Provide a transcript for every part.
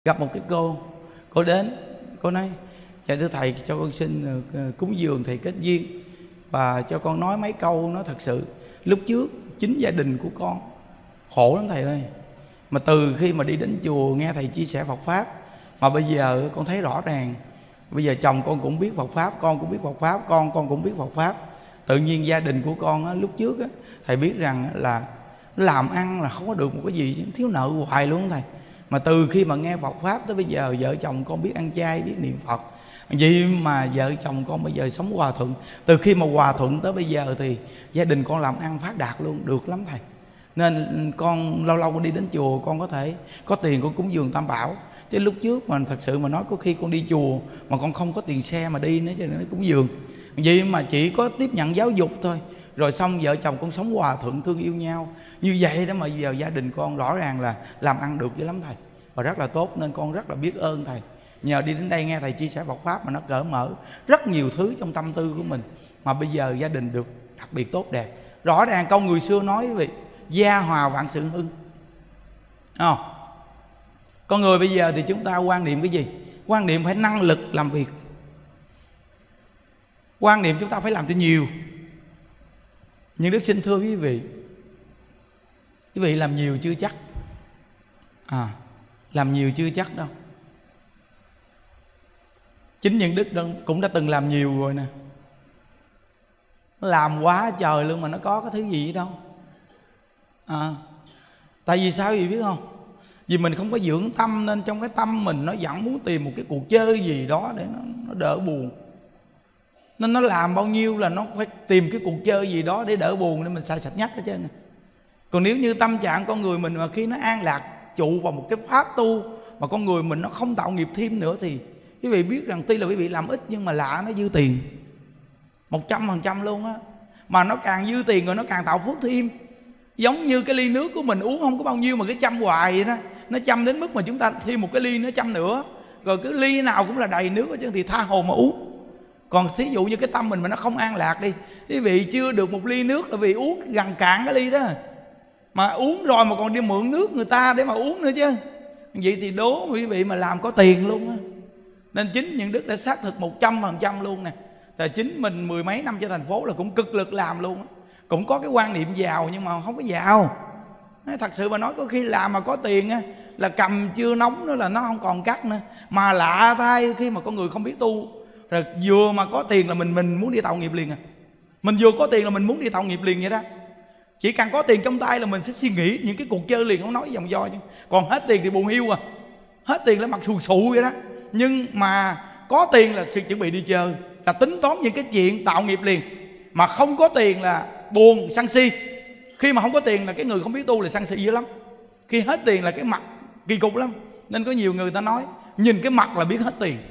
Gặp một cái cô đến, cô nói: dạ thưa thầy, cho con xin cúng dường thầy kết duyên và cho con nói mấy câu. Nó thật sự lúc trước chính gia đình của con khổ lắm thầy ơi. Mà từ khi mà đi đến chùa nghe thầy chia sẻ Phật Pháp, mà bây giờ con thấy rõ ràng, bây giờ chồng con cũng biết Phật Pháp, con cũng biết Phật Pháp, con cũng biết Phật Pháp. Tự nhiên gia đình của con á, lúc trước á, thầy biết rằng là làm ăn là không có được một cái gì, thiếu nợ hoài luôn thầy. Mà từ khi mà nghe Phật Pháp tới bây giờ vợ chồng con biết ăn chay, biết niệm Phật. Vậy mà vợ chồng con bây giờ sống hòa thuận. Từ khi mà hòa thuận tới bây giờ thì gia đình con làm ăn phát đạt luôn, được lắm thầy. Nên con lâu lâu con đi đến chùa, con có thể có tiền con cúng dường Tam Bảo. Chứ lúc trước mà thật sự mà nói, có khi con đi chùa mà con không có tiền xe mà đi nữa, cho nên nó cúng dường. Vậy mà chỉ có tiếp nhận giáo dục thôi, rồi xong vợ chồng con sống hòa thuận thương yêu nhau. Như vậy đó mà giờ gia đình con rõ ràng là làm ăn được dữ lắm thầy, và rất là tốt. Nên con rất là biết ơn thầy. Nhờ đi đến đây nghe thầy chia sẻ Phật Pháp mà nó cởi mở rất nhiều thứ trong tâm tư của mình. Mà bây giờ gia đình được đặc biệt tốt đẹp. Rõ ràng câu người xưa nói quý vị, gia hòa vạn sự hưng. Không? Con người bây giờ thì chúng ta quan niệm cái gì? Quan niệm phải năng lực làm việc, quan niệm chúng ta phải làm cho nhiều. Nhưng Đức xin thưa quý vị làm nhiều chưa chắc. Làm nhiều chưa chắc đâu. Chính những Đức cũng đã từng làm nhiều rồi nè. Nó làm quá trời luôn mà nó có cái thứ gì đâu. Tại vì sao vậy biết không? Vì mình không có dưỡng tâm, nên trong cái tâm mình nó vẫn muốn tìm một cái cuộc chơi gì đó để nó đỡ buồn. Nên nó làm bao nhiêu là nó phải tìm cái cuộc chơi gì đó để đỡ buồn, nên mình xài sạch nhách hết trơn. Còn nếu như tâm trạng con người mình mà khi nó an lạc trụ vào một cái pháp tu, mà con người mình nó không tạo nghiệp thêm nữa, thì quý vị biết rằng tuy là quý vị làm ít nhưng mà lạ nó dư tiền 100% luôn á. Mà nó càng dư tiền rồi nó càng tạo phước thêm. Giống như cái ly nước của mình uống không có bao nhiêu mà cái chăm hoài vậy đó. Nó chăm đến mức mà chúng ta thêm một cái ly nó chăm nữa, rồi cứ ly nào cũng là đầy nước hết trơn, thì tha hồ mà uống. Còn thí dụ như cái tâm mình mà nó không an lạc đi, quý vị chưa được một ly nước là vì uống gần cạn cái ly đó. Mà uống rồi mà còn đi mượn nước người ta để mà uống nữa chứ. Vậy thì đố quý vị mà làm có tiền luôn á. Nên chính những Đức đã xác thực 100% luôn nè. Thì chính mình 10 mấy năm trên thành phố là cũng cực lực làm luôn á. Cũng có cái quan niệm giàu nhưng mà không có giàu. Thật sự mà nói, có khi làm mà có tiền á, là cầm chưa nóng nữa là nó không còn cắt nữa. Mà lạ thay khi mà con người không biết tu, rồi vừa mà có tiền là mình muốn đi tạo nghiệp liền. Mình vừa có tiền là mình muốn đi tạo nghiệp liền vậy đó. Chỉ cần có tiền trong tay là mình sẽ suy nghĩ những cái cuộc chơi liền, không nói vòng vo chứ. Còn hết tiền thì buồn hiu à. Hết tiền là mặt xù xù vậy đó. Nhưng mà có tiền là sự chuẩn bị đi chơi, là tính toán những cái chuyện tạo nghiệp liền. Mà không có tiền là buồn, sân si. Khi mà không có tiền là cái người không biết tu là sân si dữ lắm. Khi hết tiền là cái mặt kỳ cục lắm. Nên có nhiều người ta nói nhìn cái mặt là biết hết tiền,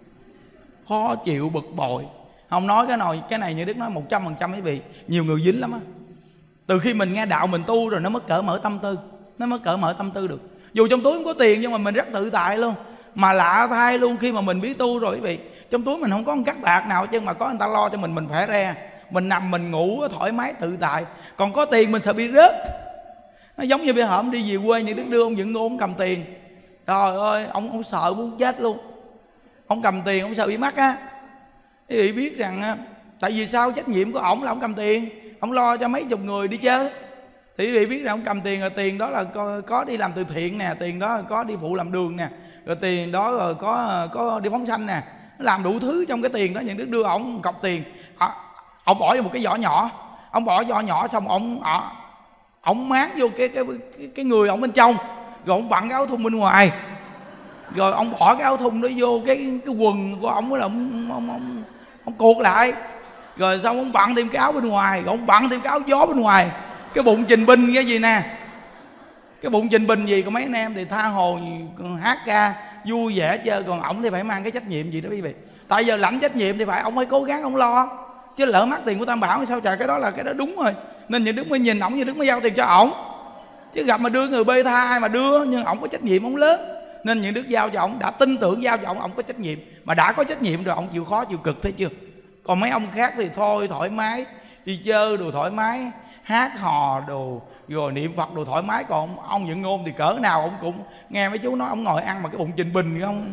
khó chịu bực bội. Không nói cái này như Đức nói 100% quý vị, nhiều người dính lắm á. Từ khi mình nghe đạo mình tu rồi nó mới cởi mở tâm tư. Nó mới cởi mở tâm tư được. Dù trong túi không có tiền nhưng mà mình rất tự tại luôn. Mà lạ thay luôn, khi mà mình biết tu rồi quý vị, trong túi mình không có một cắc bạc nào chứ, mà có người ta lo cho mình khỏe re. Mình nằm mình ngủ thoải mái tự tại. Còn có tiền mình sợ bị rớt. Nó giống như bây giờ ông đi về quê, những Đức đưa ông Dựng Ngô, ông cầm tiền. Trời ơi, ông sợ muốn chết luôn. Ông cầm tiền, ông sợ bị mắc á. Quý vị biết rằng tại vì sao? Trách nhiệm của ổng là ông cầm tiền, ông lo cho mấy chục người đi chơi. Thì quý vị biết rằng ông cầm tiền, rồi tiền đó là có đi làm từ thiện nè, tiền đó có đi phụ làm đường nè, rồi tiền đó rồi có đi phóng sanh nè. Nó làm đủ thứ trong cái tiền đó. Những Đức đưa ổng cọc tiền, ông bỏ vô một cái giỏ nhỏ. Ông bỏ giỏ nhỏ xong ông máng vô cái người ông bên trong, rồi ông bận cái áo thun bên ngoài, rồi ông bỏ cái áo thun đó vô cái quần của ông, là ông cuột lại, rồi xong ông bận thêm cái áo bên ngoài, rồi ông bận thêm cái áo gió bên ngoài. Cái bụng trình binh cái gì nè, cái bụng trình binh gì, còn mấy anh em thì tha hồ hát ca vui vẻ chơi. Còn ổng thì phải mang cái trách nhiệm gì đó quý vị. Tại giờ lãnh trách nhiệm thì ông phải cố gắng ông lo, chứ lỡ mắc tiền của Tam Bảo sao trời. Cái đó đúng rồi. Nên những Đức mới nhìn ổng, như Đức mới giao tiền cho ổng. Chứ gặp mà đưa người bê tha ai mà đưa. Nhưng ổng có trách nhiệm, ổng lớn. Nên những Đức giao cho ổng, đã tin tưởng giao cho ổng có trách nhiệm. Mà đã có trách nhiệm rồi ổng chịu khó chịu cực, thấy chưa. Còn mấy ông khác thì thôi thoải mái, đi chơi đồ thoải mái, hát hò đồ rồi niệm Phật đồ thoải mái. Còn ông Dựng Ngôn thì cỡ nào ông cũng nghe mấy chú nói ông ngồi ăn mà cái bụng trình bình không.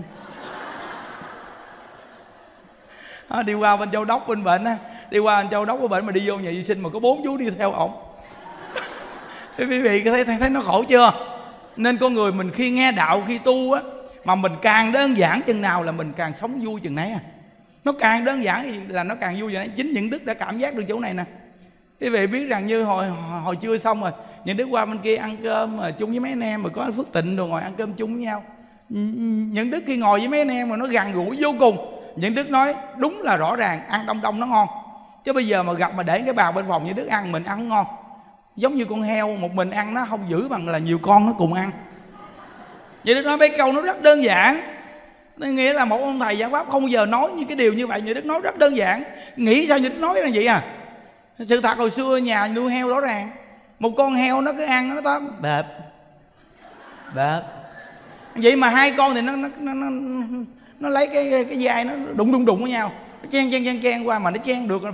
Đi qua bên Châu Đốc bên bệnh á, đi qua bên Châu Đốc bên bệnh mà đi vô nhà vệ sinh mà có 4 chú đi theo ổng. Quý vị thấy nó khổ chưa? Nên con người mình khi nghe đạo, khi tu á, mà mình càng đơn giản chừng nào là mình càng sống vui chừng nấy à. Nó càng đơn giản thì là nó càng vui chừng nấy. Chính những Đức đã cảm giác được chỗ này nè. Quý vị biết rằng như hồi trưa xong rồi, những Đức qua bên kia ăn cơm chung với mấy anh em, mà có Phước Tịnh rồi ngồi ăn cơm chung với nhau. Những Đức khi ngồi với mấy anh em mà nó gần gũi vô cùng. Những Đức nói đúng là rõ ràng ăn đông đông nó ngon. Chứ bây giờ mà gặp mà để cái bàn bên phòng như Đức ăn, mình ăn không ngon. Giống như con heo một mình ăn nó không giữ bằng là nhiều con nó cùng ăn. Vậy Đức nói mấy câu nó rất đơn giản. Nghĩa là một ông thầy giảng pháp không bao giờ nói những cái điều như vậy. Như Đức nói rất đơn giản. Nghĩ sao như Đức nói là vậy à? Sự thật hồi xưa nhà nuôi heo rõ ràng, một con heo nó cứ ăn nó tóm bẹp vậy mà hai con thì nó lấy cái dai nó đụng với nhau, nó chen qua mà nó chen được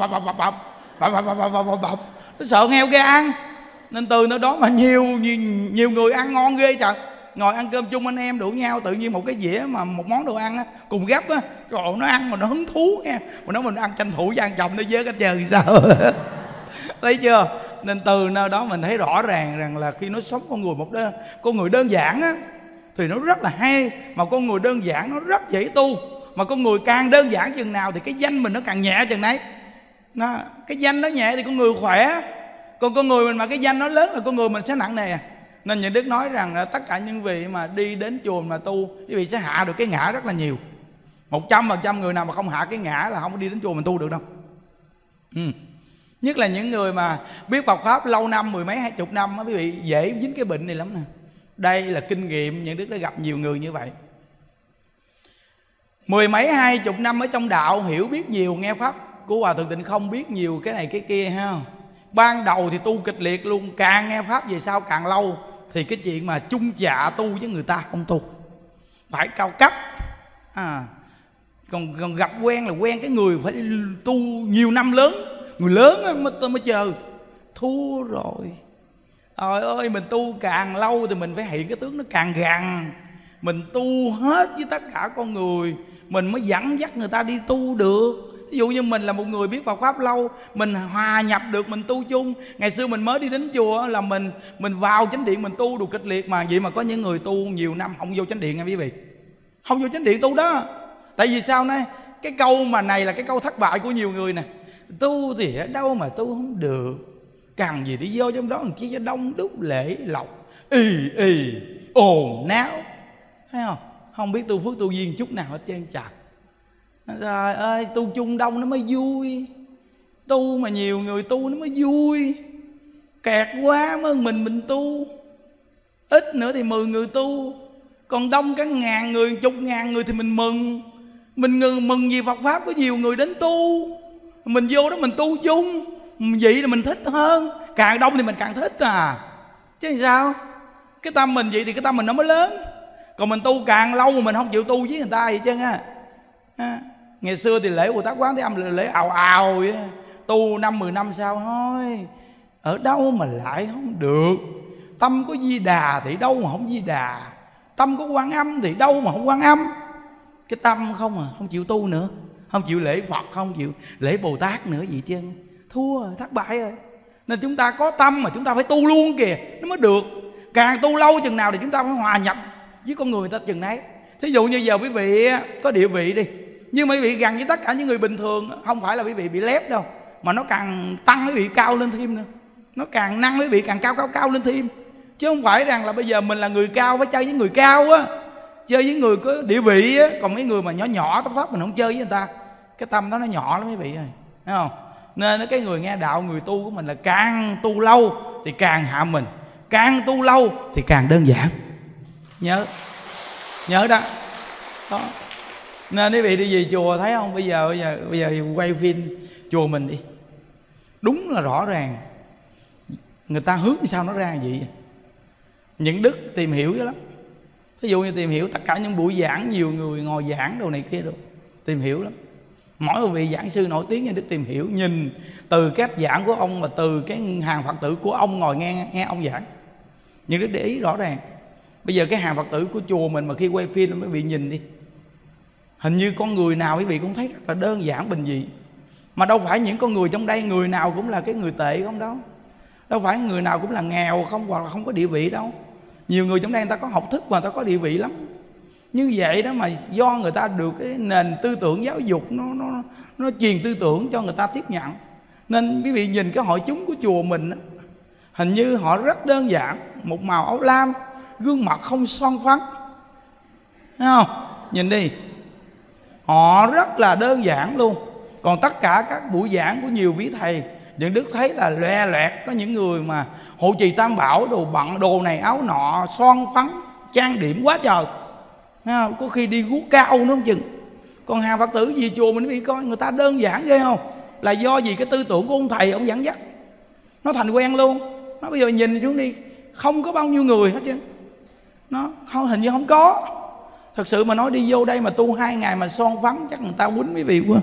nó sợ heo ghê ăn. Nên từ nơi đó mà nhiều người ăn ngon ghê trời. Ngồi ăn cơm chung anh em đủ nhau, tự nhiên một cái dĩa mà một món đồ ăn á, cùng gấp á, trời nó ăn mà nó hứng thú nha. Mà nói mình ăn tranh thủ cho ăn chồng nó với cái trời thì sao. Thấy chưa? Nên từ nơi đó mình thấy rõ ràng rằng là khi nó sống con người đơn giản á thì nó rất là hay. Mà con người đơn giản nó rất dễ tu. Mà con người càng đơn giản chừng nào thì cái danh mình nó càng nhẹ chừng nấy. Cái danh nó nhẹ thì con người khỏe. Còn con người mình mà cái danh nó lớn là con người mình sẽ nặng nề. Nên Những Đức nói rằng là tất cả những vị mà đi đến chùa mà tu, quý vị sẽ hạ được cái ngã rất là nhiều. 100% người nào mà không hạ cái ngã là không có đi đến chùa mình tu được đâu. Nhất là những người mà biết Phật Pháp lâu năm, 10 mấy 20 năm, quý vị dễ dính cái bệnh này lắm nè. Đây là kinh nghiệm Những Đức đã gặp nhiều người như vậy. 10 mấy 20 năm ở trong đạo, hiểu biết nhiều, nghe Pháp của Hòa Thượng Tịnh Không biết nhiều cái này cái kia ha. Ban đầu thì tu kịch liệt luôn, càng nghe Pháp về sau càng lâu thì cái chuyện mà chung chạ tu với người ta không tu, phải cao cấp. Còn gặp quen là quen cái người phải tu nhiều năm lớn, người lớn mới chờ. Thua rồi. Trời ơi, mình tu càng lâu thì mình phải hiện cái tướng nó càng gần. Mình tu hết với tất cả con người, mình mới dẫn dắt người ta đi tu được. Ví dụ như mình là một người biết Phật Pháp lâu, mình hòa nhập được, mình tu chung. Ngày xưa mình mới đi đến chùa là mình vào chánh điện mình tu đủ kịch liệt mà. Vậy mà có những người tu nhiều năm không vô chánh điện nha quý vị. Không vô chánh điện tu đó. Tại vì sao này? Cái câu mà này là cái câu thất bại của nhiều người nè. Tu thì ở đâu mà tu không được, cần gì đi vô trong đó làm chi cho đông đúc lễ lộc, ồn náo. Thấy không? Không biết tu phước tu duyên chút nào hết trơn trời. Trời ơi, tu chung đông nó mới vui. Tu mà nhiều người tu nó mới vui. Kẹt quá mới mình tu. Ít nữa thì 10 người tu. Còn đông cả ngàn người, chục ngàn người thì mình mừng. Mình mừng vì Phật Pháp có nhiều người đến tu. Mình vô đó mình tu chung. Vậy là mình thích hơn. Càng đông thì mình càng thích à. Chứ làm sao? Cái tâm mình vậy thì cái tâm mình nó mới lớn. Còn mình tu càng lâu mà mình không chịu tu với người ta vậy chứ á. Ngày xưa thì lễ Bồ Tát Quán Thế Âm là lễ ào ào vậy. Tu 5-10 năm sau thôi, ở đâu mà lại không được. Tâm có Di Đà thì đâu mà không Di Đà. Tâm có Quan Âm thì đâu mà không Quan Âm. Cái tâm không à, không chịu tu nữa, không chịu lễ Phật, không chịu lễ Bồ Tát nữa vậy chứ. Thua rồi, thất bại rồi. Nên chúng ta có tâm mà chúng ta phải tu luôn kìa, nó mới được. Càng tu lâu chừng nào thì chúng ta phải hòa nhập với con người ta chừng nấy. Thí dụ như giờ quý vị có địa vị đi, nhưng mà quý vị gần với tất cả những người bình thường, không phải là quý vị bị lép đâu, mà nó càng tăng quý vị cao lên thêm nữa. Nó càng nâng quý vị càng cao lên thêm. Chứ không phải rằng là bây giờ mình là người cao phải chơi với người cao á, chơi với người có địa vị á. Còn mấy người mà nhỏ tóc mình không chơi với người ta, cái tâm đó nó nhỏ lắm quý vị ơi, thấy không? Nên cái người nghe đạo, người tu của mình là càng tu lâu thì càng hạ mình, càng tu lâu thì càng đơn giản. Nhớ đó. Nên quý vị đi về chùa thấy không? Bây giờ quay phim chùa mình đi, đúng là rõ ràng người ta hướng sao nó ra vậy. Những Đức tìm hiểu dữ lắm. Ví dụ như tìm hiểu tất cả những buổi giảng, nhiều người ngồi giảng đồ này kia đồ, tìm hiểu lắm. Mỗi một vị giảng sư nổi tiếng nhà Đức tìm hiểu, nhìn từ cách giảng của ông và từ cái hàng Phật tử của ông ngồi nghe ông giảng, nhưng Đức để ý rõ ràng. Bây giờ cái hàng Phật tử của chùa mình mà khi quay phim quý vị nhìn đi, hình như con người nào quý vị cũng thấy rất là đơn giản bình dị. Mà đâu phải những con người trong đây người nào cũng là cái người tệ không đâu. Đâu phải người nào cũng là nghèo không, hoặc là không có địa vị đâu. Nhiều người trong đây người ta có học thức và người ta có địa vị lắm. Như vậy đó mà do người ta được cái nền tư tưởng giáo dục nó truyền tư tưởng cho người ta tiếp nhận. Nên quý vị nhìn cái hội chúng của chùa mình đó, hình như họ rất đơn giản, một màu áo lam, gương mặt không son phấn, thấy không? Nhìn đi, họ rất là đơn giản luôn. Còn tất cả các buổi giảng của nhiều vị thầy, những Đức thấy là loè loẹt. Có những người mà hộ trì tam bảo, đồ bận đồ này áo nọ, son phấn trang điểm quá trời, thấy không? Có khi đi guốc cao nữa không chừng. Còn hàng Phật tử gì chùa mình bị coi người ta đơn giản ghê không? Là do gì cái tư tưởng của ông thầy ông dẫn dắt, nó thành quen luôn. Nó bây giờ nhìn xuống đi, không có bao nhiêu người hết chứ, nó không, hình như không có. Thật sự mà nói đi vô đây mà tu 2 ngày mà son phấn chắc người ta quýnh quý vị quá.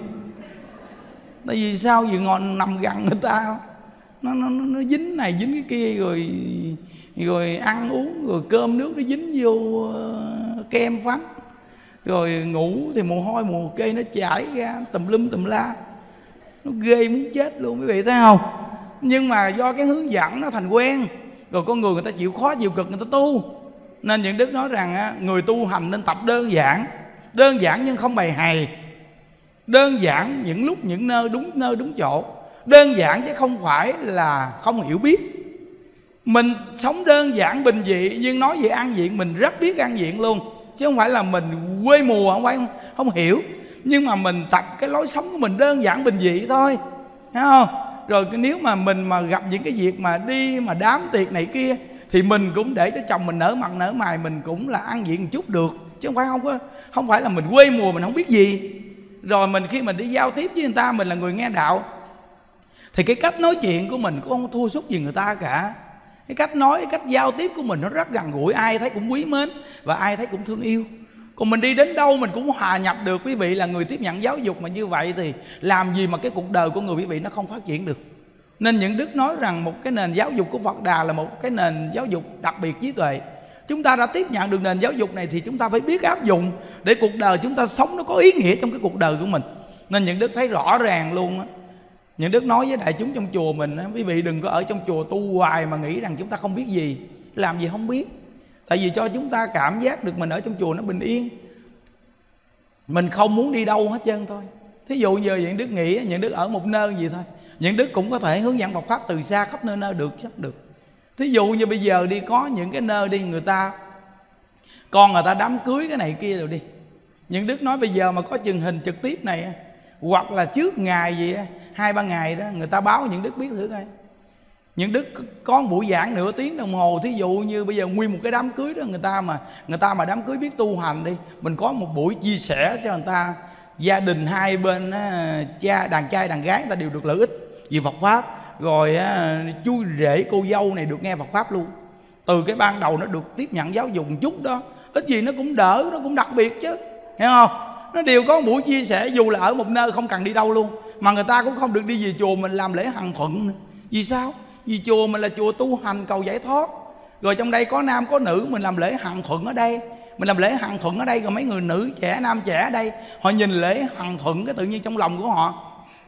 Tại vì sao? Vì ngồi nằm gần người ta, nó dính này dính cái kia, rồi ăn uống, rồi cơm nước nó dính vô kem phấn, rồi ngủ thì mồ hôi mồ kê nó chảy ra tùm lum tùm la, nó ghê muốn chết luôn quý vị thấy không? Nhưng mà do cái hướng dẫn nó thành quen, rồi con người ta chịu khó chịu cực người ta tu. Nên những Đức nói rằng người tu hành nên tập đơn giản. Đơn giản nhưng không bày hày, đơn giản những lúc những nơi đúng chỗ. Đơn giản chứ không phải là không hiểu biết. Mình sống đơn giản bình dị, nhưng nói về ăn diện mình rất biết ăn diện luôn, chứ không phải là mình quê mùa, không phải không hiểu. Nhưng mà mình tập cái lối sống của mình đơn giản bình dị thôi, thấy không? Rồi nếu mà mình mà gặp những cái việc mà đi mà đám tiệc này kia, thì mình cũng để cho chồng mình nở mặt nở mày, mình cũng là ăn diện một chút được, chứ không phải là mình quê mùa mình không biết gì. Rồi mình khi mình đi giao tiếp với người ta, mình là người nghe đạo, thì cái cách nói chuyện của mình cũng không thua sút gì người ta cả. Cái cách nói, cái cách giao tiếp của mình nó rất gần gũi, ai thấy cũng quý mến và ai thấy cũng thương yêu. Còn mình đi đến đâu mình cũng hòa nhập được. Quý vị là người tiếp nhận giáo dục mà như vậy thì làm gì mà cái cuộc đời của người quý vị nó không phát triển được. Nên những Đức nói rằng một cái nền giáo dục của Phật Đà là một cái nền giáo dục đặc biệt trí tuệ. Chúng ta đã tiếp nhận được nền giáo dục này thì chúng ta phải biết áp dụng để cuộc đời chúng ta sống nó có ý nghĩa trong cái cuộc đời của mình. Nên những Đức thấy rõ ràng luôn á. Những Đức nói với đại chúng trong chùa mình á, quý vị đừng có ở trong chùa tu hoài mà nghĩ rằng chúng ta không biết gì, làm gì không biết. Tại vì cho chúng ta cảm giác được mình ở trong chùa nó bình yên, mình không muốn đi đâu hết trơn thôi. Thí dụ giờ những Đức nghĩ những Đức ở một nơi gì thôi, những Đức cũng có thể hướng dẫn Phật pháp từ xa khắp nơi được, sắp được. Thí dụ như bây giờ đi có những cái nơi đi người ta con người ta đám cưới cái này kia rồi đi, những Đức nói bây giờ mà có truyền hình trực tiếp này, hoặc là trước ngày gì 2-3 ngày đó người ta báo những Đức biết thử coi. Những Đức có một buổi giảng nửa tiếng đồng hồ. Thí dụ như bây giờ nguyên một cái đám cưới đó, người ta mà đám cưới biết tu hành đi, mình có một buổi chia sẻ cho người ta, gia đình hai bên đàn trai đàn gái người ta đều được lợi ích vì Phật pháp. Rồi chú rể cô dâu này được nghe Phật pháp luôn. Từ cái ban đầu nó được tiếp nhận giáo dục một chút đó, ít gì nó cũng đỡ, nó cũng đặc biệt chứ, hiểu không? Nó đều có một buổi chia sẻ, dù là ở một nơi không cần đi đâu luôn. Mà người ta cũng không được đi về chùa mình làm lễ hằng thuận nữa. Vì sao? Vì chùa mình là chùa tu hành cầu giải thoát. Rồi trong đây có nam có nữ, mình làm lễ hằng thuận ở đây. Mình làm lễ hằng thuận ở đây, rồi mấy người nữ trẻ nam trẻ ở đây, họ nhìn lễ hằng thuận cái tự nhiên trong lòng của họ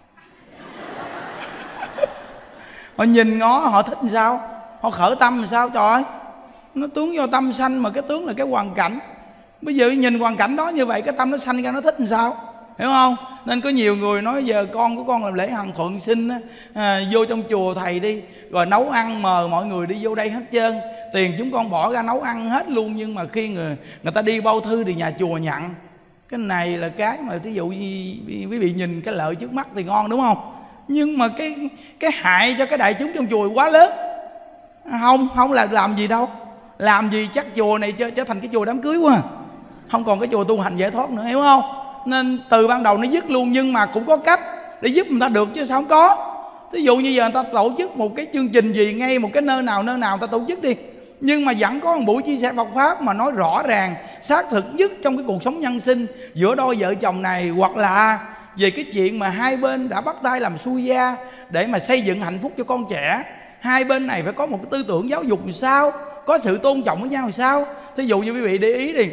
họ nhìn ngó, họ thích làm sao, họ khởi tâm làm sao. Trời ơi, nó tướng do tâm sanh, mà cái tướng là cái hoàn cảnh. Bây giờ nhìn hoàn cảnh đó như vậy, cái tâm nó sanh ra nó thích làm sao, hiểu không? Nên có nhiều người nói giờ con của con làm lễ hằng thuận xin vô trong chùa thầy đi, rồi nấu ăn mời mọi người đi vô đây hết trơn, tiền chúng con bỏ ra nấu ăn hết luôn. Nhưng mà khi người ta đi bao thư thì nhà chùa nhận. Cái này là cái mà thí dụ như quý vị nhìn cái lợi trước mắt thì ngon, đúng không? Nhưng mà cái hại cho cái đại chúng trong chùa quá lớn. Không là làm gì đâu. Làm gì chắc chùa này trở thành cái chùa đám cưới quá, không còn cái chùa tu hành giải thoát nữa, hiểu không? Nên từ ban đầu nó dứt luôn. Nhưng mà cũng có cách để giúp người ta được chứ sao không có. Thí dụ như giờ người ta tổ chức một cái chương trình gì ngay một cái nơi nào người ta tổ chức đi, nhưng mà vẫn có một buổi chia sẻ Phật pháp mà nói rõ ràng xác thực nhất trong cái cuộc sống nhân sinh giữa đôi vợ chồng này, hoặc là về cái chuyện mà hai bên đã bắt tay làm xuôi gia để mà xây dựng hạnh phúc cho con trẻ. Hai bên này phải có một cái tư tưởng giáo dục làm sao, có sự tôn trọng với nhau làm sao. Thí dụ như quý vị để ý đi,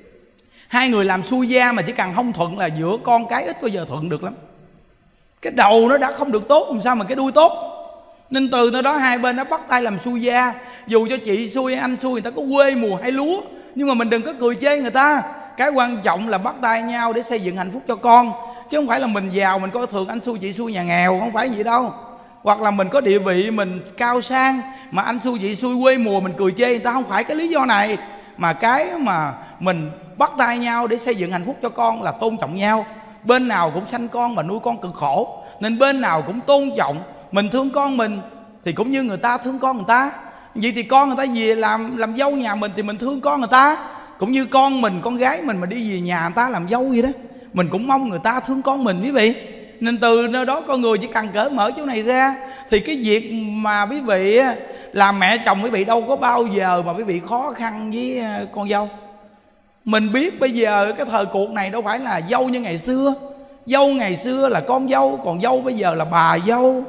hai người làm xuôi gia mà chỉ cần không thuận là giữa con cái ít bao giờ thuận được lắm. Cái đầu nó đã không được tốt, làm sao mà cái đuôi tốt. Nên từ nơi đó hai bên đã bắt tay làm xuôi gia. Dù cho chị xuôi anh xuôi, người ta có quê mùa hay lúa, nhưng mà mình đừng có cười chê người ta. Cái quan trọng là bắt tay nhau để xây dựng hạnh phúc cho con, chứ không phải là mình giàu mình coi thường anh xuôi chị xuôi nhà nghèo, không phải vậy đâu. Hoặc là mình có địa vị mình cao sang mà anh xuôi chị xuôi quê mùa mình cười chê người ta, không phải cái lý do này. Mà cái mà mình bắt tay nhau để xây dựng hạnh phúc cho con là tôn trọng nhau. Bên nào cũng sanh con mà nuôi con cực khổ, nên bên nào cũng tôn trọng. Mình thương con mình thì cũng như người ta thương con người ta. Vậy thì con người ta về làm dâu nhà mình thì mình thương con người ta, cũng như con mình, con gái mình mà đi về nhà người ta làm dâu vậy đó, mình cũng mong người ta thương con mình quý vị. Nên từ nơi đó con người chỉ cần cởi mở chỗ này ra thì cái việc mà quý vị làm mẹ chồng quý vị đâu có bao giờ mà quý vị khó khăn với con dâu. Mình biết bây giờ cái thời cuộc này đâu phải là dâu như ngày xưa. Dâu ngày xưa là con dâu, còn dâu bây giờ là bà dâu.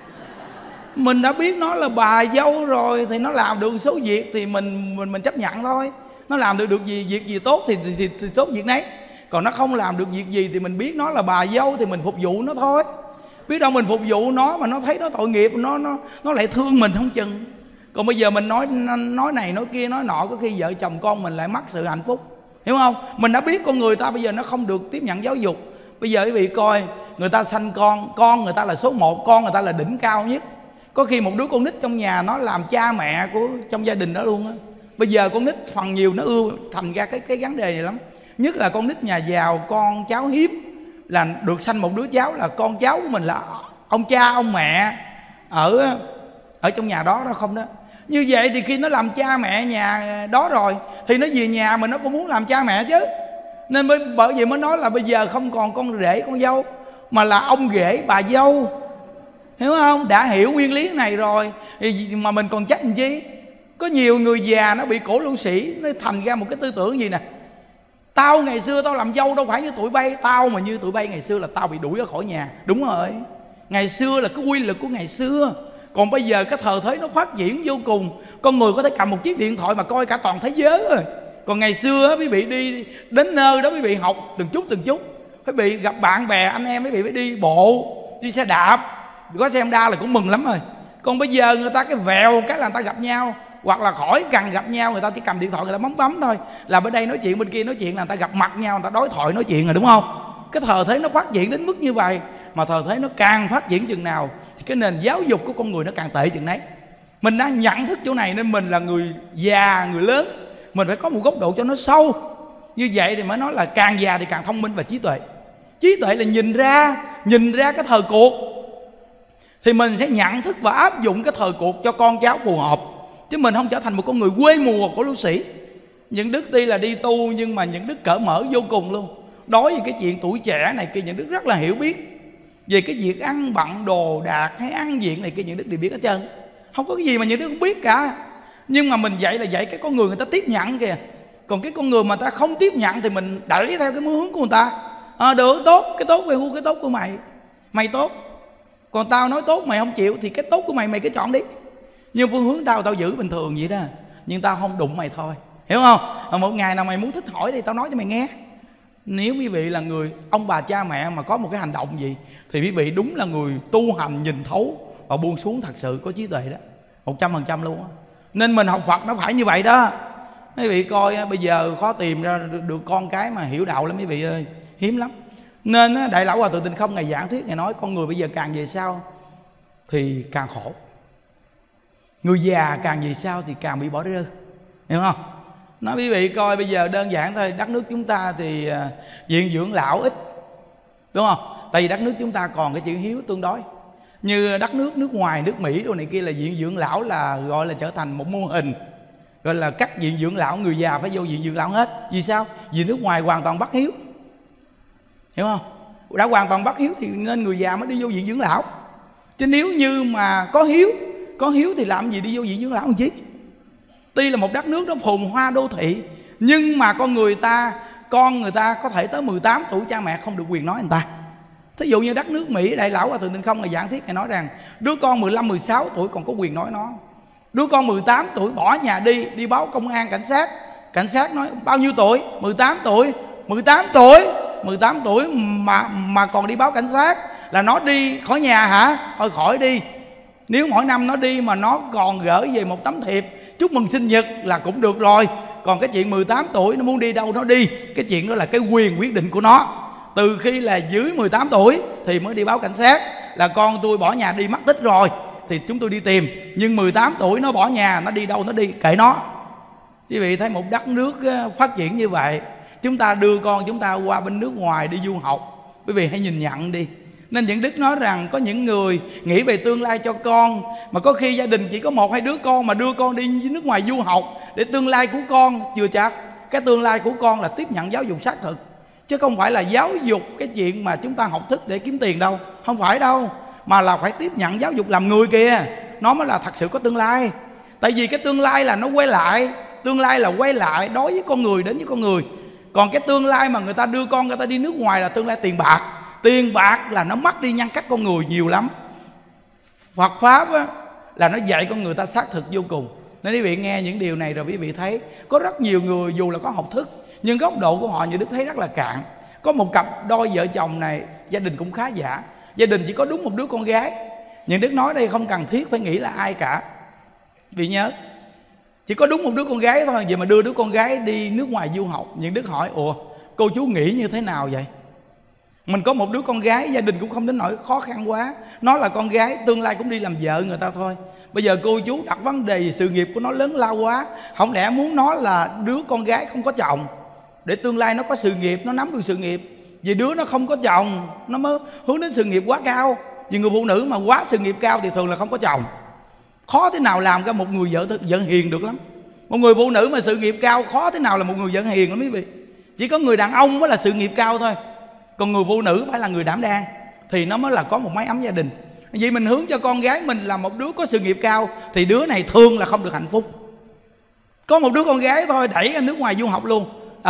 Mình đã biết nó là bà dâu rồi thì nó làm được số việc thì mình chấp nhận thôi. Nó làm được việc gì tốt thì tốt việc nấy. Còn nó không làm được việc gì thì mình biết nó là bà dâu thì mình phục vụ nó thôi. Biết đâu mình phục vụ nó mà nó thấy nó tội nghiệp, nó lại thương mình không chừng. Còn bây giờ mình nói này nói kia nói nọ, có khi vợ chồng con mình lại mất sự hạnh phúc, hiểu không? Mình đã biết con người ta bây giờ nó không được tiếp nhận giáo dục. Bây giờ quý vị coi, người ta sanh con người ta là số 1, con người ta là đỉnh cao nhất. Có khi một đứa con nít trong nhà nó làm cha mẹ của trong gia đình đó luôn á. Bây giờ con nít phần nhiều nó ưa thành ra cái vấn đề này lắm. Nhất là con nít nhà giàu, con cháu hiếm, là được sanh một đứa cháu là con cháu của mình là ông cha ông mẹ ở trong nhà đó không đó. Như vậy thì khi nó làm cha mẹ nhà đó rồi thì nó về nhà mà nó cũng muốn làm cha mẹ chứ. Nên bởi vậy mới nói là bây giờ không còn con rể con dâu mà là ông rể bà dâu, hiểu không? Đã hiểu nguyên lý này rồi thì mà mình còn trách làm chi. Có nhiều người già nó bị cổ lưu sĩ, nó thành ra một cái tư tưởng gì nè: tao ngày xưa tao làm dâu đâu phải như tụi bay, tao mà như tụi bay ngày xưa là tao bị đuổi ra khỏi nhà. Đúng rồi, ngày xưa là cái quy luật của ngày xưa. Còn bây giờ cái thời thế nó phát triển vô cùng, con người có thể cầm một chiếc điện thoại mà coi cả toàn thế giới rồi. Còn ngày xưa quý vị đi đến nơi đó quý vị học từng chút, quý vị gặp bạn bè anh em quý vị phải đi bộ, đi xe đạp, có xe Honda là cũng mừng lắm rồi. Còn bây giờ người ta cái vèo cái là người ta gặp nhau, hoặc là khỏi cần gặp nhau, người ta chỉ cầm điện thoại người ta bấm thôi là bên đây nói chuyện bên kia nói chuyện, là người ta gặp mặt nhau, người ta đối thoại nói chuyện rồi, đúng không? Cái thời thế nó phát triển đến mức như vậy, mà thời thế nó càng phát triển chừng nào thì cái nền giáo dục của con người nó càng tệ chừng nấy. Mình đã nhận thức chỗ này nên mình là người già, người lớn, mình phải có một góc độ cho nó sâu. Như vậy thì mới nói là càng già thì càng thông minh và trí tuệ. Trí tuệ là nhìn ra cái thời cuộc thì mình sẽ nhận thức và áp dụng cái thời cuộc cho con cháu phù hợp, chứ mình không trở thành một con người quê mùa của lưu sĩ. Những Đức tuy là đi tu nhưng mà những Đức cởi mở vô cùng luôn. Đối với cái chuyện tuổi trẻ này kia, những Đức rất là hiểu biết. Về cái việc ăn bận đồ đạc hay ăn diện này kia, những Đức đều biết hết trơn. Không có cái gì mà những Đức không biết cả. Nhưng mà mình dạy là dạy cái con người người ta tiếp nhận kìa. Còn cái con người mà ta không tiếp nhận thì mình đẩy theo cái hướng của người ta. Được, tốt, cái tốt về cái tốt của mày, mày tốt. Còn tao nói tốt mày không chịu thì cái tốt của mày cứ chọn đi. Nhưng phương hướng tao giữ bình thường vậy đó, nhưng tao không đụng mày thôi, hiểu không? Một ngày nào mày muốn thích hỏi thì tao nói cho mày nghe. Nếu quý vị là người ông bà cha mẹ mà có một cái hành động gì thì quý vị đúng là người tu hành nhìn thấu và buông xuống thật sự có trí tuệ đó, 100% luôn á. Nên mình học Phật nó phải như vậy đó. Quý vị coi bây giờ khó tìm ra được con cái mà hiểu đạo lắm quý vị ơi, hiếm lắm. Nên Đại Lão Hòa Thượng Tịnh Không ngày giảng thuyết, ngày nói con người bây giờ càng về sau thì càng khổ, người già càng về sau thì càng bị bỏ rơi, hiểu không? Nói quý vị coi bây giờ đơn giản thôi, đất nước chúng ta thì viện dưỡng lão ít, đúng không? Tại vì đất nước chúng ta còn cái chữ hiếu tương đối. Như đất nước ngoài, nước Mỹ đồ này kia là viện dưỡng lão là gọi là trở thành một mô hình, gọi là các viện dưỡng lão, người già phải vô viện dưỡng lão hết. Vì sao? Vì nước ngoài hoàn toàn bắt hiếu, hiểu không? Đã hoàn toàn bắt hiếu thì nên người già mới đi vô viện dưỡng lão. Chứ nếu như mà có hiếu thì làm gì đi vô viện dưỡng lão làm chi? Tuy là một đất nước nó phồn hoa đô thị, nhưng mà con người ta có thể tới 18 tuổi cha mẹ không được quyền nói người ta. Thí dụ như đất nước Mỹ, Đại lão Hòa Thượng Tịnh Không là giảng thuyết, Ngài nói rằng đứa con 15, 16 tuổi còn có quyền nói nó. Đứa con 18 tuổi bỏ nhà đi báo công an, cảnh sát. Cảnh sát nói bao nhiêu tuổi? 18 tuổi. 18 tuổi 18 tuổi mà còn đi báo cảnh sát là nó đi khỏi nhà hả? Thôi khỏi đi. Nếu mỗi năm nó đi mà nó còn gửi về một tấm thiệp chúc mừng sinh nhật là cũng được rồi. Còn cái chuyện 18 tuổi nó muốn đi đâu nó đi, cái chuyện đó là cái quyền quyết định của nó. Từ khi là dưới 18 tuổi thì mới đi báo cảnh sát là con tôi bỏ nhà đi mất tích rồi, thì chúng tôi đi tìm. Nhưng 18 tuổi nó bỏ nhà, nó đi đâu nó đi, kệ nó. Quý vị thấy một đất nước phát triển như vậy, chúng ta đưa con chúng ta qua bên nước ngoài đi du học, quý vị hãy nhìn nhận đi. Nên những Đức nói rằng có những người nghĩ về tương lai cho con, mà có khi gia đình chỉ có 1 2 đứa con mà đưa con đi nước ngoài du học để tương lai của con chưa chắc. Cái tương lai của con là tiếp nhận giáo dục xác thực, chứ không phải là giáo dục cái chuyện mà chúng ta học thức để kiếm tiền đâu. Không phải đâu, mà là phải tiếp nhận giáo dục làm người kìa, nó mới là thật sự có tương lai. Tại vì cái tương lai là nó quay lại, tương lai là quay lại đối với con người, đến với con người. Còn cái tương lai mà người ta đưa con người ta đi nước ngoài là tương lai tiền bạc. Tiền bạc là nó mất đi nhân cách con người nhiều lắm. Phật Pháp á, là nó dạy con người ta xác thực vô cùng. Nên quý vị nghe những điều này rồi quý vị thấy có rất nhiều người dù là có học thức nhưng góc độ của họ như Đức thấy rất là cạn. Có một cặp đôi vợ chồng này, gia đình cũng khá giả, gia đình chỉ có đúng một đứa con gái. Nhưng Đức nói đây không cần thiết phải nghĩ là ai cả. Vì nhớ chỉ có đúng một đứa con gái thôi, vậy mà đưa đứa con gái đi nước ngoài du học. Nhưng Đức hỏi ủa cô chú nghĩ như thế nào vậy? Mình có một đứa con gái, gia đình cũng không đến nỗi khó khăn quá, nó là con gái, tương lai cũng đi làm vợ người ta thôi. Bây giờ cô chú đặt vấn đề sự nghiệp của nó lớn lao quá, không lẽ muốn nó là đứa con gái không có chồng để tương lai nó có sự nghiệp, nó nắm được sự nghiệp. Vì đứa nó không có chồng nó mới hướng đến sự nghiệp quá cao. Vì người phụ nữ mà quá sự nghiệp cao thì thường là không có chồng. Khó thế nào làm ra một người vợ hiền được lắm. Một người phụ nữ mà sự nghiệp cao khó thế nào là một người vợ hiền lắm quý vị. Chỉ có người đàn ông mới là sự nghiệp cao thôi, còn người phụ nữ phải là người đảm đang thì nó mới là có một mái ấm gia đình. Vì mình hướng cho con gái mình là một đứa có sự nghiệp cao thì đứa này thường là không được hạnh phúc. Có một đứa con gái thôi đẩy ra nước ngoài du học luôn.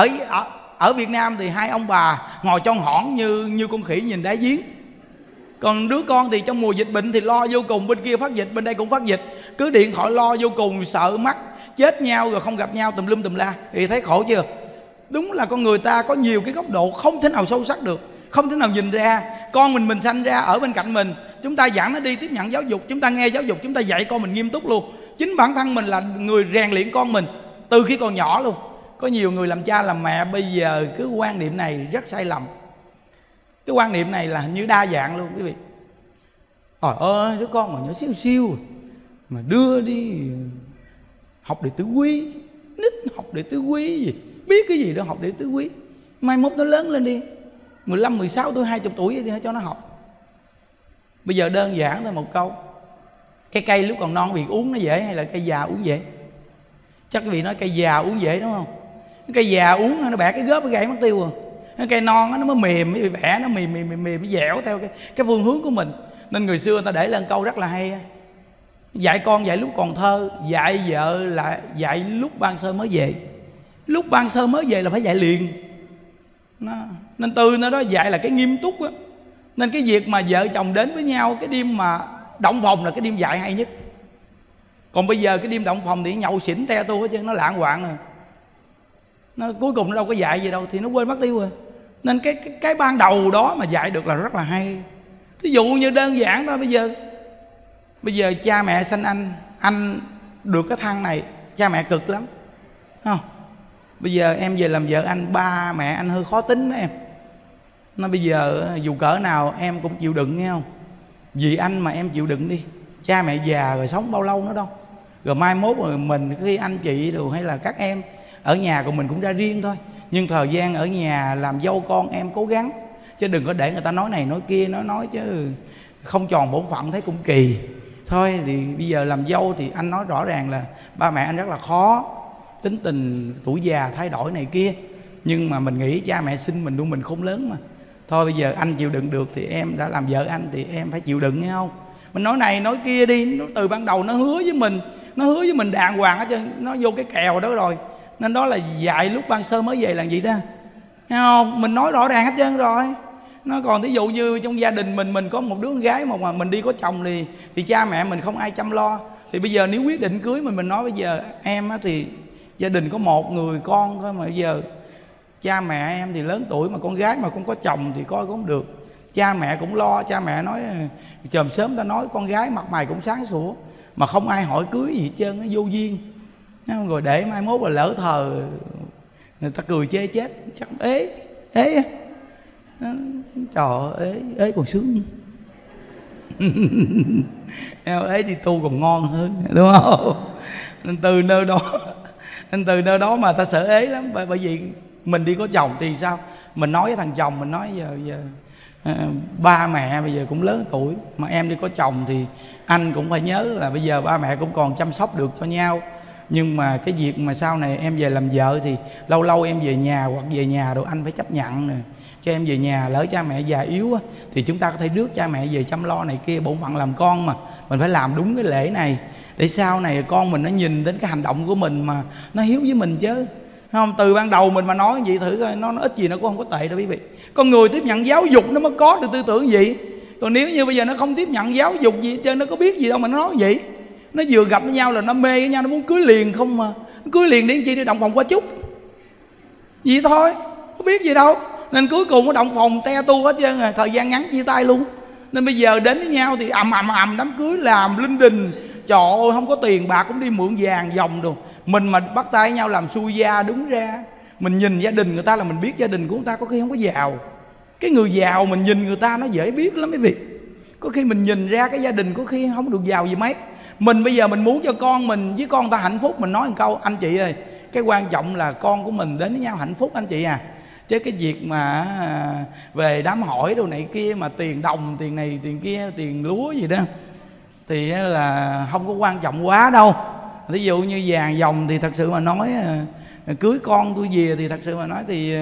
Ở Việt Nam thì hai ông bà ngồi trong hõn như con khỉ nhìn đáy giếng. Còn đứa con thì trong mùa dịch bệnh thì lo vô cùng, bên kia phát dịch, bên đây cũng phát dịch, cứ điện thoại lo vô cùng, sợ mắc chết nhau rồi không gặp nhau tùm lum tùm la. Thì thấy khổ chưa? Đúng là con người ta có nhiều cái góc độ không thể nào sâu sắc được, không thể nào nhìn ra. Con mình sanh ra ở bên cạnh mình, chúng ta dẫn nó đi tiếp nhận giáo dục, chúng ta nghe giáo dục, chúng ta dạy con mình nghiêm túc luôn. Chính bản thân mình là người rèn luyện con mình từ khi còn nhỏ luôn. Có nhiều người làm cha làm mẹ bây giờ cái quan niệm này rất sai lầm. Cái quan niệm này là hình như đa dạng luôn quý vị. Trời ơi, đứa con mà nhỏ xíu xíu mà đưa đi học đệ tử quý, nít học đệ tử quý gì, biết cái gì đâu học đệ tử quý. Mai mốt nó lớn lên đi 15, 16 tuổi, 20 tuổi đi cho nó học. Bây giờ đơn giản thôi một câu, cái cây lúc còn non việc uống nó dễ hay là cây già uống dễ? Chắc quý vị nói cây già uống dễ đúng không? Cái cây già uống nó bẻ cái gớp cái gãy mất tiêu rồi. Cái cây non nó mới mềm, mới bẻ nó mềm nó dẻo theo cái phương hướng của mình. Nên người xưa người ta để lên câu rất là hay: dạy con dạy lúc còn thơ, dạy vợ là dạy lúc ban sơ mới về. Lúc ban sơ mới về là phải dạy liền. Nên từ nó đó dạy là cái nghiêm túc á. Nên cái việc mà vợ chồng đến với nhau cái đêm mà động phòng là cái đêm dạy hay nhất. Còn bây giờ cái đêm động phòng thì nhậu xỉn te tu hết trơn, nó lạng quạng rồi. Nó cuối cùng nó đâu có dạy gì đâu thì nó quên mất tiêu rồi. Nên cái ban đầu đó mà dạy được là rất là hay. Thí dụ như đơn giản thôi, bây giờ cha mẹ sanh anh được cái thằng này, cha mẹ cực lắm không? Bây giờ em về làm vợ anh, ba mẹ anh hơi khó tính đó em. Nó bây giờ dù cỡ nào em cũng chịu đựng nghe không? Vì anh mà em chịu đựng đi. Cha mẹ già rồi sống bao lâu nữa đâu. Rồi mai mốt rồi mình khi anh chị rồi hay là các em ở nhà của mình cũng ra riêng thôi. Nhưng thời gian ở nhà làm dâu con em cố gắng, chứ đừng có để người ta nói này nói kia, nói chứ không tròn bổn phận thấy cũng kỳ. Thôi thì bây giờ làm dâu thì anh nói rõ ràng là ba mẹ anh rất là khó, tính tình tuổi già thay đổi này kia. Nhưng mà mình nghĩ cha mẹ sinh mình nuôi mình khôn lớn mà. Thôi bây giờ anh chịu đựng được thì em đã làm vợ anh thì em phải chịu đựng nghe không? Mình nói này nói kia đi, nó từ ban đầu nó hứa với mình đàng hoàng hết trơn, nó vô cái kèo đó rồi. Nên đó là dạy lúc ban sơ mới về là gì đó, nghe không? Mình nói rõ ràng hết trơn rồi. Nó còn thí dụ như trong gia đình mình có một đứa con gái mà mình đi có chồng thì cha mẹ mình không ai chăm lo. Thì bây giờ nếu quyết định cưới mình nói bây giờ em á thì gia đình có một người con thôi, mà bây giờ cha mẹ em thì lớn tuổi, mà con gái mà không có chồng thì coi cũng không được. Cha mẹ cũng lo, cha mẹ nói chòm sớm ta nói con gái mặt mày cũng sáng sủa, mà không ai hỏi cưới gì hết trơn, nó vô duyên. Rồi để mai mốt là lỡ thờ người ta cười chê chết, chắc ế trời ơi, ế còn sướng. Ế thì tu còn ngon hơn, đúng không? Nên từ nơi đó mà ta sợ ế lắm. Bởi vì mình đi có chồng thì sao? Mình nói với thằng chồng, mình nói giờ ba mẹ bây giờ cũng lớn tuổi, mà em đi có chồng thì anh cũng phải nhớ là bây giờ ba mẹ cũng còn chăm sóc được cho nhau. Nhưng mà cái việc mà sau này em về làm vợ thì lâu lâu em về nhà hoặc về nhà rồi anh phải chấp nhận nè. Cho em về nhà lỡ cha mẹ già yếu á, thì chúng ta có thể rước cha mẹ về chăm lo này kia, bổn phận làm con mà mình phải làm đúng cái lễ này để sau này con mình nó nhìn đến cái hành động của mình mà nó hiếu với mình chứ. Không, từ ban đầu mình mà nói vậy thử coi, nó ít gì nó cũng không có tệ đâu quý vị. Con người tiếp nhận giáo dục nó mới có được tư tưởng gì. Còn nếu như bây giờ nó không tiếp nhận giáo dục gì hết trơn, nó có biết gì đâu mà nó nói vậy. Nó vừa gặp với nhau là nó mê với nhau, nó muốn cưới liền không mà. Nó cưới liền đến chi, đi động phòng qua chút vậy thôi, có biết gì đâu. Nên cuối cùng nó động phòng te tu hết trơn rồi, thời gian ngắn chia tay luôn. Nên bây giờ đến với nhau thì ầm đám cưới làm linh đình. Trời ơi, không có tiền bạc cũng đi mượn vàng vòng đồ. Mình mà bắt tay với nhau làm xui gia đúng ra. Mình nhìn gia đình người ta là mình biết gia đình của người ta có khi không có giàu. Cái người giàu mình nhìn người ta nó dễ biết lắm quý vị. Có khi mình nhìn ra cái gia đình có khi không được giàu gì mấy. Mình bây giờ mình muốn cho con mình với con ta hạnh phúc, mình nói một câu: anh chị ơi, cái quan trọng là con của mình đến với nhau hạnh phúc anh chị à. Chứ cái việc mà về đám hỏi đồ này kia mà tiền đồng, tiền này, tiền kia, tiền lúa gì đó thì là không có quan trọng quá đâu. Ví dụ như vàng dòng thì thật sự mà nói cưới con tôi về thì thật sự mà nói thì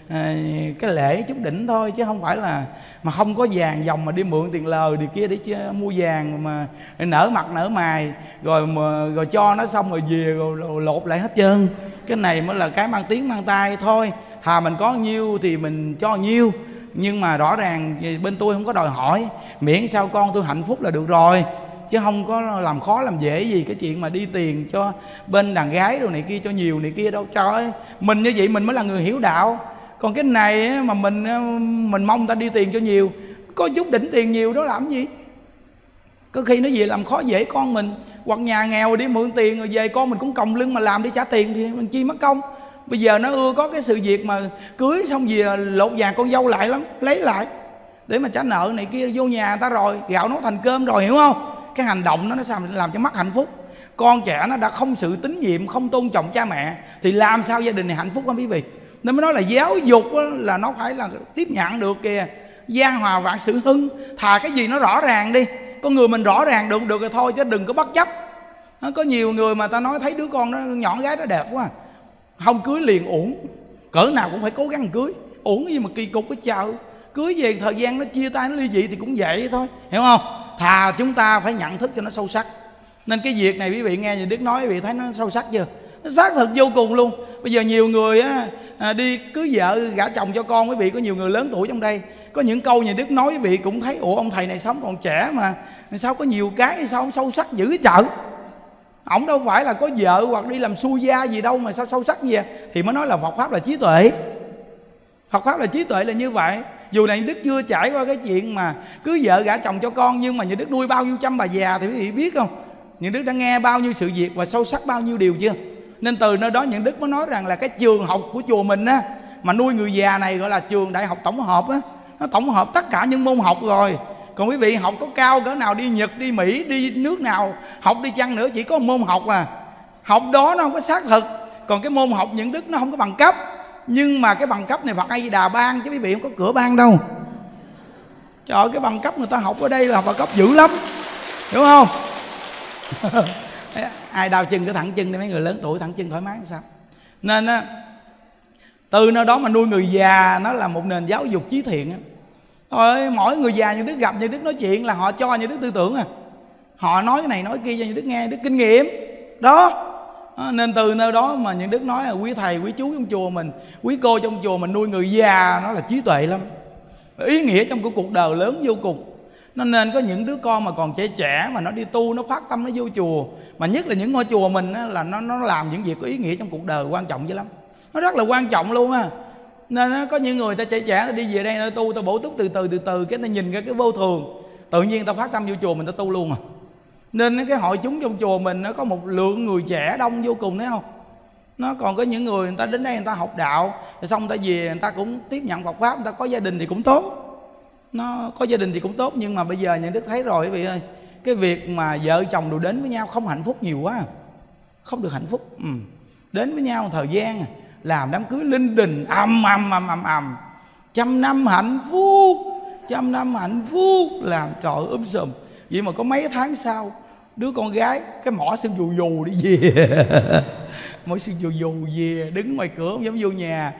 cái lễ chút đỉnh thôi, chứ không phải là mà không có vàng dòng mà đi mượn tiền lời thì kia để mua vàng mà nở mặt nở mày rồi cho nó xong rồi về rồi lột lại hết trơn. Cái này mới là cái mang tiếng mang tai thôi. Thà mình có nhiêu thì mình cho nhiêu, nhưng mà rõ ràng bên tôi không có đòi hỏi, miễn sao con tôi hạnh phúc là được rồi, chứ không có làm khó làm dễ gì cái chuyện mà đi tiền cho bên đàn gái đồ này kia cho nhiều này kia đâu. Trời ơi, mình như vậy mình mới là người hiểu đạo. Còn cái này mà mình mong ta đi tiền cho nhiều, có chút đỉnh tiền nhiều đó làm gì? Có khi nó về làm khó dễ con mình, hoặc nhà nghèo đi mượn tiền rồi về con mình cũng còng lưng mà làm đi trả tiền thì mình chi mất công. Bây giờ nó ưa có cái sự việc mà cưới xong về lột vàng con dâu lại lắm, lấy lại để mà trả nợ này kia, vô nhà người ta rồi gạo nấu thành cơm rồi, hiểu không? Cái hành động nó sao làm cho mất hạnh phúc. Con trẻ nó đã không sự tín nhiệm, không tôn trọng cha mẹ thì làm sao gia đình này hạnh phúc không quý vị? Nên mới nói là giáo dục là nó phải là tiếp nhận được kìa. Gian hòa vạn sự hưng. Thà cái gì nó rõ ràng đi, con người mình rõ ràng được rồi thôi, chứ đừng có bất chấp. Có nhiều người mà ta nói thấy đứa con nó nhỏ gái nó đẹp quá, không cưới liền uổng. Cỡ nào cũng phải cố gắng cưới. Uổng cái gì mà kỳ cục cái chợ. Cưới về thời gian nó chia tay nó ly dị thì cũng vậy thôi, hiểu không? Thà chúng ta phải nhận thức cho nó sâu sắc. Nên cái việc này quý vị nghe nhà Đức nói quý vị thấy nó sâu sắc chưa? Nó xác thực vô cùng luôn. Bây giờ nhiều người đi cưới vợ gả chồng cho con, quý vị có nhiều người lớn tuổi trong đây, có những câu nhà Đức nói quý vị cũng thấy ủa ông thầy này sống còn trẻ mà sao có nhiều cái sao ông sâu sắc dữ cái chợ. Ổng đâu phải là có vợ hoặc đi làm xui gia gì đâu mà sao sâu sắc như vậy. Thì mới nói là Phật Pháp là trí tuệ. Phật Pháp là trí tuệ là như vậy. Dù này Đức chưa trải qua cái chuyện mà cưới vợ gả chồng cho con, nhưng mà nhà Đức nuôi bao nhiêu trăm bà già thì quý vị biết không? Nhà Đức đã nghe bao nhiêu sự việc và sâu sắc bao nhiêu điều chưa? Nên từ nơi đó nhà Đức mới nói rằng là cái trường học của chùa mình á, mà nuôi người già này gọi là trường đại học tổng hợp á. Nó tổng hợp tất cả những môn học rồi. Còn quý vị học có cao cỡ nào, đi Nhật, đi Mỹ, đi nước nào học đi chăng nữa, chỉ có một môn học à. Học đó nó không có xác thực. Còn cái môn học những Đức nó không có bằng cấp. Nhưng mà cái bằng cấp này Phật A Di Đà ban, chứ quý vị không có cửa ban đâu. Trời ơi, cái bằng cấp người ta học ở đây là bằng cấp dữ lắm, hiểu không? Ai đau chân cái thẳng chân đi, mấy người lớn tuổi thẳng chân thoải mái sao. Nên á, từ nơi đó mà nuôi người già nó là một nền giáo dục trí thiện á. Thôi mỗi người già như Đức gặp như Đức nói chuyện là họ cho như Đức tư tưởng à. Họ nói cái này nói kia cho như Đức nghe, Đức kinh nghiệm đó. Nên từ nơi đó mà những Đức nói là quý thầy quý chú trong chùa mình, quý cô trong chùa mình nuôi người già nó là trí tuệ lắm. ý nghĩa trong cái cuộc đời lớn vô cùng. Nên có những đứa con mà còn trẻ trẻ mà nó đi tu, nó phát tâm, nó vô chùa, mà nhất là những ngôi chùa mình á, là nó làm những việc có ý nghĩa trong cuộc đời, quan trọng dữ lắm, nó rất là quan trọng luôn á. Nên có những người ta trẻ trẻ ta đi về đây ta tu, ta bổ túc từ từ cái ta nhìn ra cái vô thường, tự nhiên ta phát tâm vô chùa mình ta tu luôn à. Nên cái hội chúng trong chùa mình nó có một lượng người trẻ đông vô cùng, thấy không? Nó còn có những người ta đến đây người ta học đạo rồi xong người ta về người ta cũng tiếp nhận Phật pháp, người ta có gia đình thì cũng tốt, nó có gia đình thì cũng tốt. Nhưng mà bây giờ nhà Đức thấy rồi quý vị ơi, cái việc mà vợ chồng đều đến với nhau không hạnh phúc nhiều quá, không được hạnh phúc. Đến với nhau một thời gian làm đám cưới linh đình ầm, 100 năm hạnh phúc, 100 năm hạnh phúc, làm trời sùm. Vậy mà có mấy tháng sau đứa con gái cái mỏ sưng dù dù đi về mỗi sưng dù dù về đứng ngoài cửa không dám vô nhà.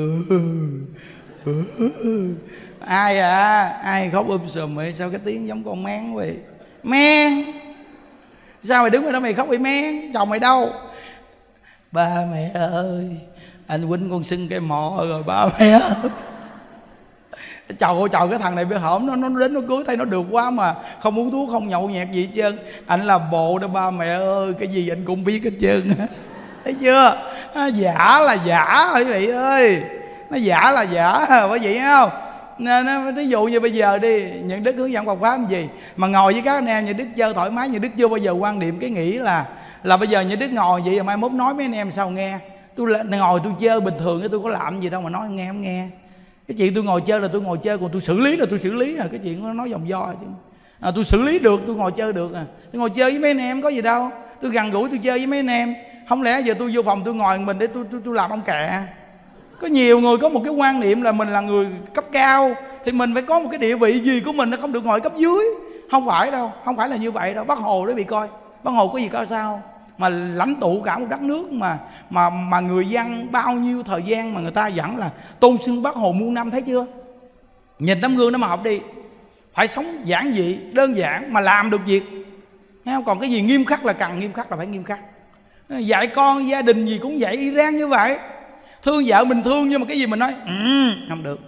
Ai khóc sùm vậy? Sao cái tiếng giống con mén vậy? Men, sao mày đứng ở đó mày khóc vậy men? Chồng mày đâu? Ba mẹ ơi, anh Huynh con sưng cái mỏ rồi ba mẹ ơi. Trời ơi trời, cái thằng này bữa hổm nó đến nó cưới thấy nó được quá mà không uống thuốc không nhậu nhẹt gì hết trơn. Anh làm bộ đó ba mẹ ơi, cái gì anh cũng biết hết trơn. Thấy chưa? Giả là giả quý vị ơi, nó giả là giả, bởi vậy không? Nên ví dụ như bây giờ đi, Nhận Đức hướng dẫn Phật pháp làm gì mà ngồi với các anh em Nhận Đức chơi thoải mái. Nhận Đức chưa bao giờ quan niệm cái nghĩ là bây giờ Nhận Đức ngồi vậy rồi mai mốt nói mấy anh em sao nghe. Tôi ngồi tôi chơi bình thường, tôi có làm gì đâu mà nói nghe không nghe. Cái chuyện tôi ngồi chơi là tôi ngồi chơi, còn tôi xử lý là tôi xử lý à. Cái chuyện nó nói vòng vo chứ. Tôi xử lý được, tôi ngồi chơi được à. Tôi ngồi chơi với mấy anh em có gì đâu. Tôi gần gũi tôi chơi với mấy anh em. Không lẽ giờ tôi vô phòng tôi ngồi mình để tôi làm ông kẹ. Có nhiều người có một cái quan niệm là mình là người cấp cao thì mình phải có một cái địa vị gì của mình, nó không được ngồi cấp dưới. Không phải đâu, không phải là như vậy đâu. Bác Hồ đó bị coi, Bác Hồ có gì cao sao mà lãnh tụ cả một đất nước mà người dân bao nhiêu thời gian mà người ta vẫn là tôn xưng Bác Hồ muôn năm. Thấy chưa? Nhìn tấm gương đó mà học đi. Phải sống giản dị, đơn giản mà làm được việc. Thấy không? Còn cái gì nghiêm khắc là cần nghiêm khắc là phải nghiêm khắc. Dạy con gia đình gì cũng dạy y rang như vậy. Thương vợ mình thương, nhưng mà cái gì mình nói không được,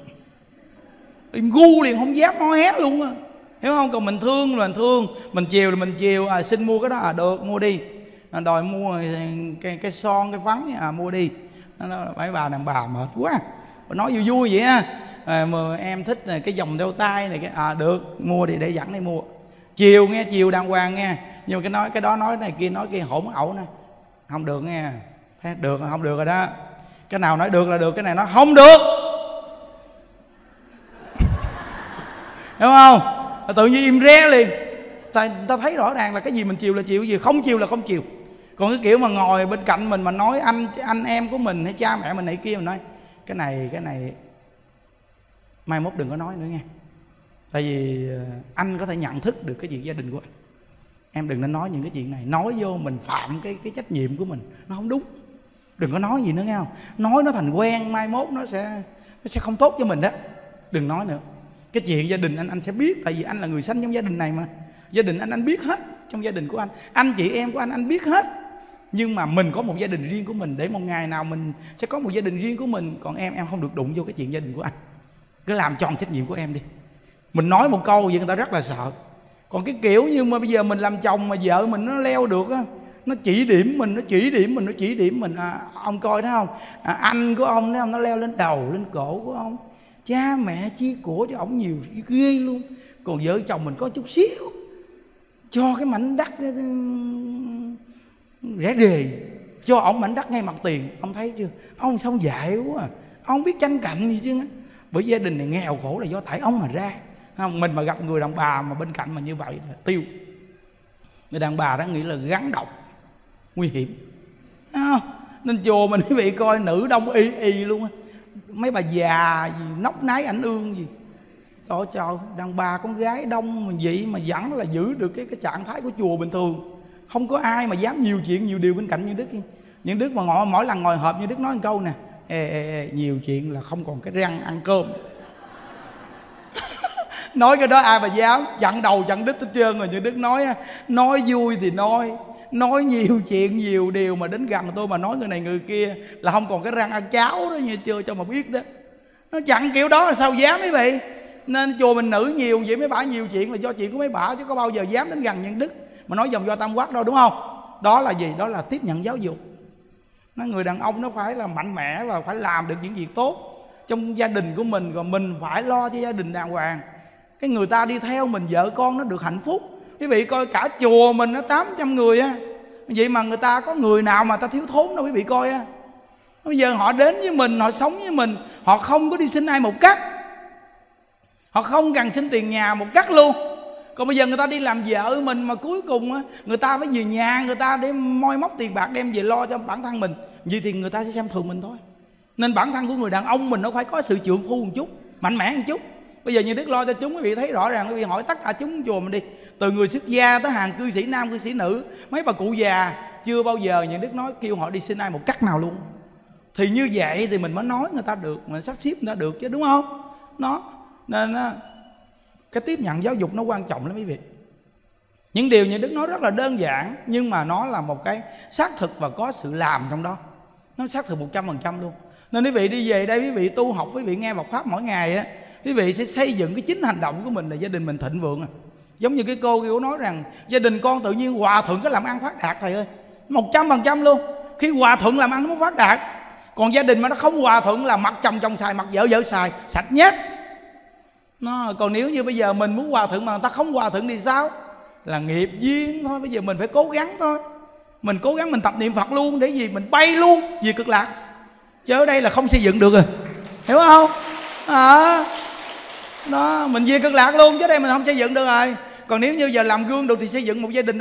im gu liền, không dám nói hé luôn á. Hiểu không? Còn mình thương là mình thương, mình chiều là mình chiều. Xin mua cái đó được, mua đi. Đòi mua cái son, cái phấn mua đi. Nó mấy bà đàn bà mệt quá, nói vui vui vậy á. Mà em thích cái vòng đeo tay này cái được, mua đi, để dẫn đi mua. Chiều nghe, chiều đàng hoàng nghe. Nhưng mà cái đó nói này kia, nói kia hỗn ẩu nè. Không được nghe. Thấy được không được rồi đó. Cái nào nói được là được, cái này nói không được. Hiểu không? Tự nhiên im re liền. Ta thấy rõ ràng là cái gì mình chiều là chiều, cái gì không chiều là không chiều. Còn cái kiểu mà ngồi bên cạnh mình mà nói anh em của mình hay cha mẹ mình này kia, mình nói cái này mai mốt đừng có nói nữa nghe. Tại vì anh có thể nhận thức được cái việc gia đình của anh. Em đừng nên nói những cái chuyện này. Nói vô mình phạm cái trách nhiệm của mình, nó không đúng. Đừng có nói gì nữa nghe không? Nói nó thành quen, mai mốt nó sẽ không tốt cho mình đó. Đừng nói nữa. Cái chuyện gia đình anh sẽ biết. Tại vì anh là người sanh trong gia đình này mà. Gia đình anh biết hết. Trong gia đình của anh chị em của anh biết hết. Nhưng mà mình có một gia đình riêng của mình, để một ngày nào mình sẽ có một gia đình riêng của mình. Còn em không được đụng vô cái chuyện gia đình của anh. Cứ làm tròn trách nhiệm của em đi. Mình nói một câu vậy người ta rất là sợ. Còn cái kiểu như mà bây giờ mình làm chồng mà vợ mình nó leo được á, nó chỉ điểm mình, ông coi thấy không? Anh của ông thấy không? Nó leo lên đầu, lên cổ của ông. Cha mẹ chia của cho ông nhiều ghê luôn. Còn vợ chồng mình có chút xíu, cho cái mảnh đất rẻ rề, cho ông mảnh đất ngay mặt tiền. Ông thấy chưa? Ông sao dại quá à. Ông biết tranh cạnh gì chứ. Bởi gia đình này nghèo khổ là do tại ông mà ra. Không, mình mà gặp người đàn bà mà bên cạnh mà như vậy là tiêu. Người đàn bà đó nghĩ là gắn độc, nguy hiểm. Nên chùa mình quý vị coi nữ đông y luôn á. Mấy bà già gì nóc nái ảnh ương gì. Trời, đàn bà con gái đông mà vậy mà vẫn là giữ được cái trạng thái của chùa bình thường. Không có ai mà dám nhiều chuyện nhiều điều bên cạnh như Đức. Những Đức mà mỗi lần ngồi họp như Đức nói một câu nè: ê, nhiều chuyện là không còn cái răng ăn cơm. Nói cái đó ai mà dám, chặn đầu chặn đít hết trơn rồi. Như Đức nói vui thì nói nhiều chuyện nhiều điều, mà đến gần tôi mà nói người này người kia là không còn cái răng ăn cháo đó, nghe chưa, cho mà biết đó. Nó chặn kiểu đó là sao dám quý vị. Nên chùa mình nữ nhiều vậy, mấy bả nhiều chuyện là do chuyện của mấy bả, chứ có bao giờ dám đến gần Nhân Đức mà nói dòng do Tam Quát đâu, đúng không? Đó là gì? Đó là tiếp nhận giáo dục. Người đàn ông nó phải là mạnh mẽ và phải làm được những việc tốt trong gia đình của mình, rồi mình phải lo cho gia đình đàng hoàng. Cái người ta đi theo mình, vợ con nó được hạnh phúc. Quý vị coi cả chùa mình nó 800 người á, vậy mà người ta có người nào mà ta thiếu thốn đâu quý vị coi á. Bây giờ họ đến với mình, họ sống với mình, họ không có đi xin ai một cắt, họ không cần xin tiền nhà một cắt luôn. Còn bây giờ người ta đi làm vợ mình mà cuối cùng á, người ta phải về nhà người ta để moi móc tiền bạc đem về lo cho bản thân mình, vậy thì người ta sẽ xem thường mình thôi. Nên bản thân của người đàn ông mình nó phải có sự trượng phu một chút, mạnh mẽ một chút. Bây giờ như Đức lo cho chúng, quý vị thấy rõ ràng. Quý vị hỏi tất cả chúng chùa mình đi, từ người xuất gia tới hàng cư sĩ nam cư sĩ nữ, mấy bà cụ già, chưa bao giờ như Đức nói kêu họ đi xin ai một cắt nào luôn. Thì như vậy thì mình mới nói người ta được, mình sắp xếp người ta được chứ, đúng không? Nó nên cái tiếp nhận giáo dục nó quan trọng lắm quý vị. Những điều như Đức nói rất là đơn giản, nhưng mà nó là một cái xác thực và có sự làm trong đó. Nó xác thực 100% luôn. Nên quý vị đi về đây, quý vị tu học, quý vị nghe Phật Pháp mỗi ngày á, quý vị sẽ xây dựng cái chính hành động của mình là gia đình mình thịnh vượng. Giống như cái cô kia nói rằng gia đình con tự nhiên hòa thuận cái làm ăn phát đạt, thầy ơi, 100% luôn. Khi hòa thuận làm ăn nó mới phát đạt. Còn gia đình mà nó không hòa thuận là mặt chồng xài, mặt vợ xài, sạch nhét. Còn nếu như bây giờ mình muốn hòa thuận mà người ta không hòa thuận thì sao? Là nghiệp duyên thôi. Bây giờ mình phải cố gắng thôi. Mình cố gắng mình tập niệm Phật luôn, để gì mình bay luôn về cực lạc. Chứ ở đây là không xây dựng được rồi, hiểu không? Đó, mình về cực lạc luôn, chứ đây mình không xây dựng được rồi. Còn nếu như giờ làm gương được thì xây dựng một gia đình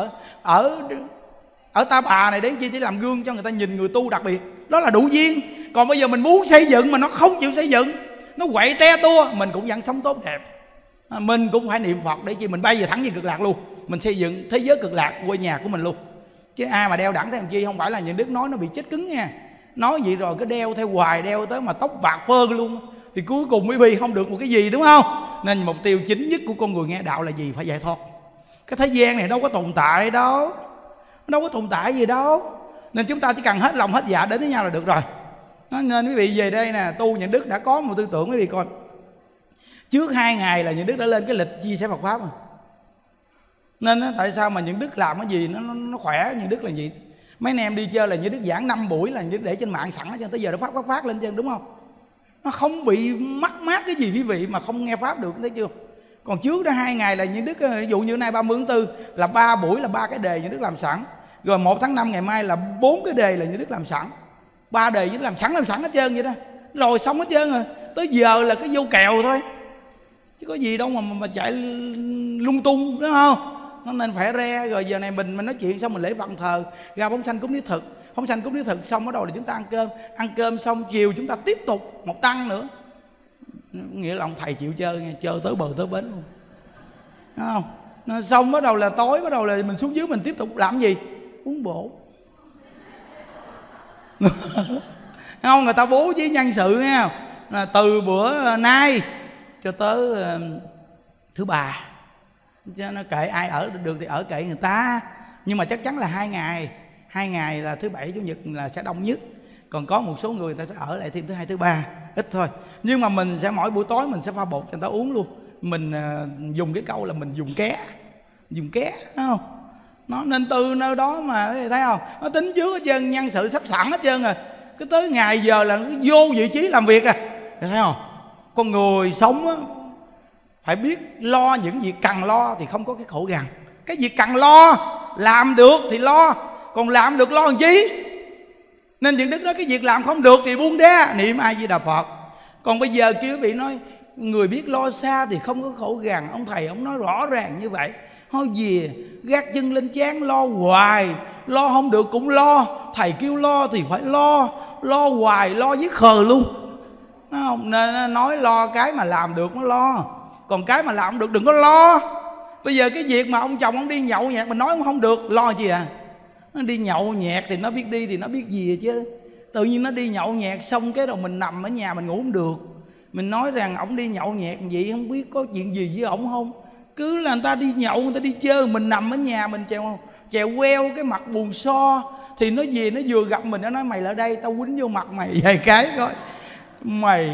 ở Ta Bà này, đến chi để làm gương cho người ta nhìn người tu đặc biệt. Đó là đủ duyên. Còn bây giờ mình muốn xây dựng mà nó không chịu xây dựng, nó quậy te tua, mình cũng vẫn sống tốt đẹp. Mình cũng phải niệm Phật để chi mình bay về thẳng về cực lạc luôn. Mình xây dựng thế giới cực lạc quê nhà của mình luôn. Chứ ai mà đeo đẳng theo làm chi, không phải là những Đức nói nó bị chết cứng nha. Nói vậy rồi cứ đeo theo hoài, đeo tới mà tóc bạc phơ luôn, thì cuối cùng quý vị không được một cái gì, đúng không? Nên mục tiêu chính nhất của con người nghe đạo là gì? Phải giải thoát. Cái thế gian này đâu có tồn tại đâu, đâu có tồn tại gì đâu. Nên chúng ta chỉ cần hết lòng hết dạ đến với nhau là được rồi. Nên quý vị về đây nè, tu Nhận Đức đã có một tư tưởng. Quý vị coi, trước 2 ngày là Nhận Đức đã lên cái lịch chia sẻ Phật Pháp rồi. Nên tại sao mà Nhận Đức làm cái gì nó khỏe. Nhận Đức là gì? Mấy anh em đi chơi là Nhận Đức giảng 5 buổi là Nhận Đức để trên mạng sẵn cho tới giờ nó phát lên trên, đúng không? Nó không bị mắc mát cái gì quý vị mà không nghe Pháp được, thấy chưa? Còn trước đó 2 ngày là Nhận Đức, ví dụ như nay 30 tháng 4 là 3 buổi là 3 cái đề Nhận Đức làm sẵn. Rồi 1 tháng 5 ngày mai là 4 cái đề là Nhận Đức làm sẵn. 3 đề Nhận Đức làm sẵn hết trơn vậy đó. Rồi xong hết trơn rồi. Tới giờ là cái vô kèo thôi, chứ có gì đâu mà chạy lung tung, đúng không? Nó nên phải re. Rồi giờ này mình nói chuyện xong mình lễ Phật thờ, ra phóng sanh cúng niết thực. Phóng sanh cúng niết thực xong bắt đầu là chúng ta ăn cơm. Ăn cơm xong chiều chúng ta tiếp tục một tăng nữa. Nghĩa là ông thầy chịu chơi nghe, chơi tới bờ tới bến luôn, đúng không? Nó xong bắt đầu là tối, bắt đầu là mình xuống dưới mình tiếp tục làm gì? Uống bổ. Không, người ta bố trí nhân sự nghe không? Là từ bữa nay cho tới thứ Ba, cho nó kệ ai ở được thì ở kệ người ta. Nhưng mà chắc chắn là 2 ngày là thứ Bảy Chủ nhật là sẽ đông nhất. Còn có một số người ta sẽ ở lại thêm thứ Hai thứ Ba, ít thôi. Nhưng mà mình sẽ mỗi buổi tối mình sẽ pha bột cho người ta uống luôn. Mình dùng cái câu là mình dùng ké, thấy không? Nó nên từ nơi đó mà thấy không? Nó tính trước hết trơn, nhân sự sắp sẵn hết trơn rồi. Cứ tới ngày giờ là nó vô vị trí làm việc à, thấy không? Con người sống á, phải biết lo những việc cần lo thì không có cái khổ gằn. Cái việc cần lo, làm được thì lo, còn làm được lo làm chi? Nên Những Đức nói cái việc làm không được thì buông ra, niệm A Di Đà Phật. Còn bây giờ kêu quý vị nói người biết lo xa thì không có khổ gằn. Ông thầy ông nói rõ ràng như vậy. Thôi về gác chân lên trán lo hoài, lo không được cũng lo. Thầy kêu lo thì phải lo hoài, lo với khờ luôn, đúng không? Nên nói lo cái mà làm được nó lo, còn cái mà làm không được đừng có lo. Bây giờ cái việc mà ông chồng ông đi nhậu nhẹt mình nói ông không được, lo chi à? Nó đi nhậu nhẹt thì nó biết đi thì nó biết gì chứ. Tự nhiên nó đi nhậu nhẹt xong cái đầu mình nằm ở nhà mình ngủ không được. Mình nói rằng ổng đi nhậu nhẹt vậy không biết có chuyện gì với ổng không. Cứ là người ta đi nhậu, người ta đi chơi, mình nằm ở nhà mình chèo queo cái mặt buồn so. Thì nó về nó vừa gặp mình nó nói mày lại đây tao quýnh vô mặt mày vài cái coi. Mày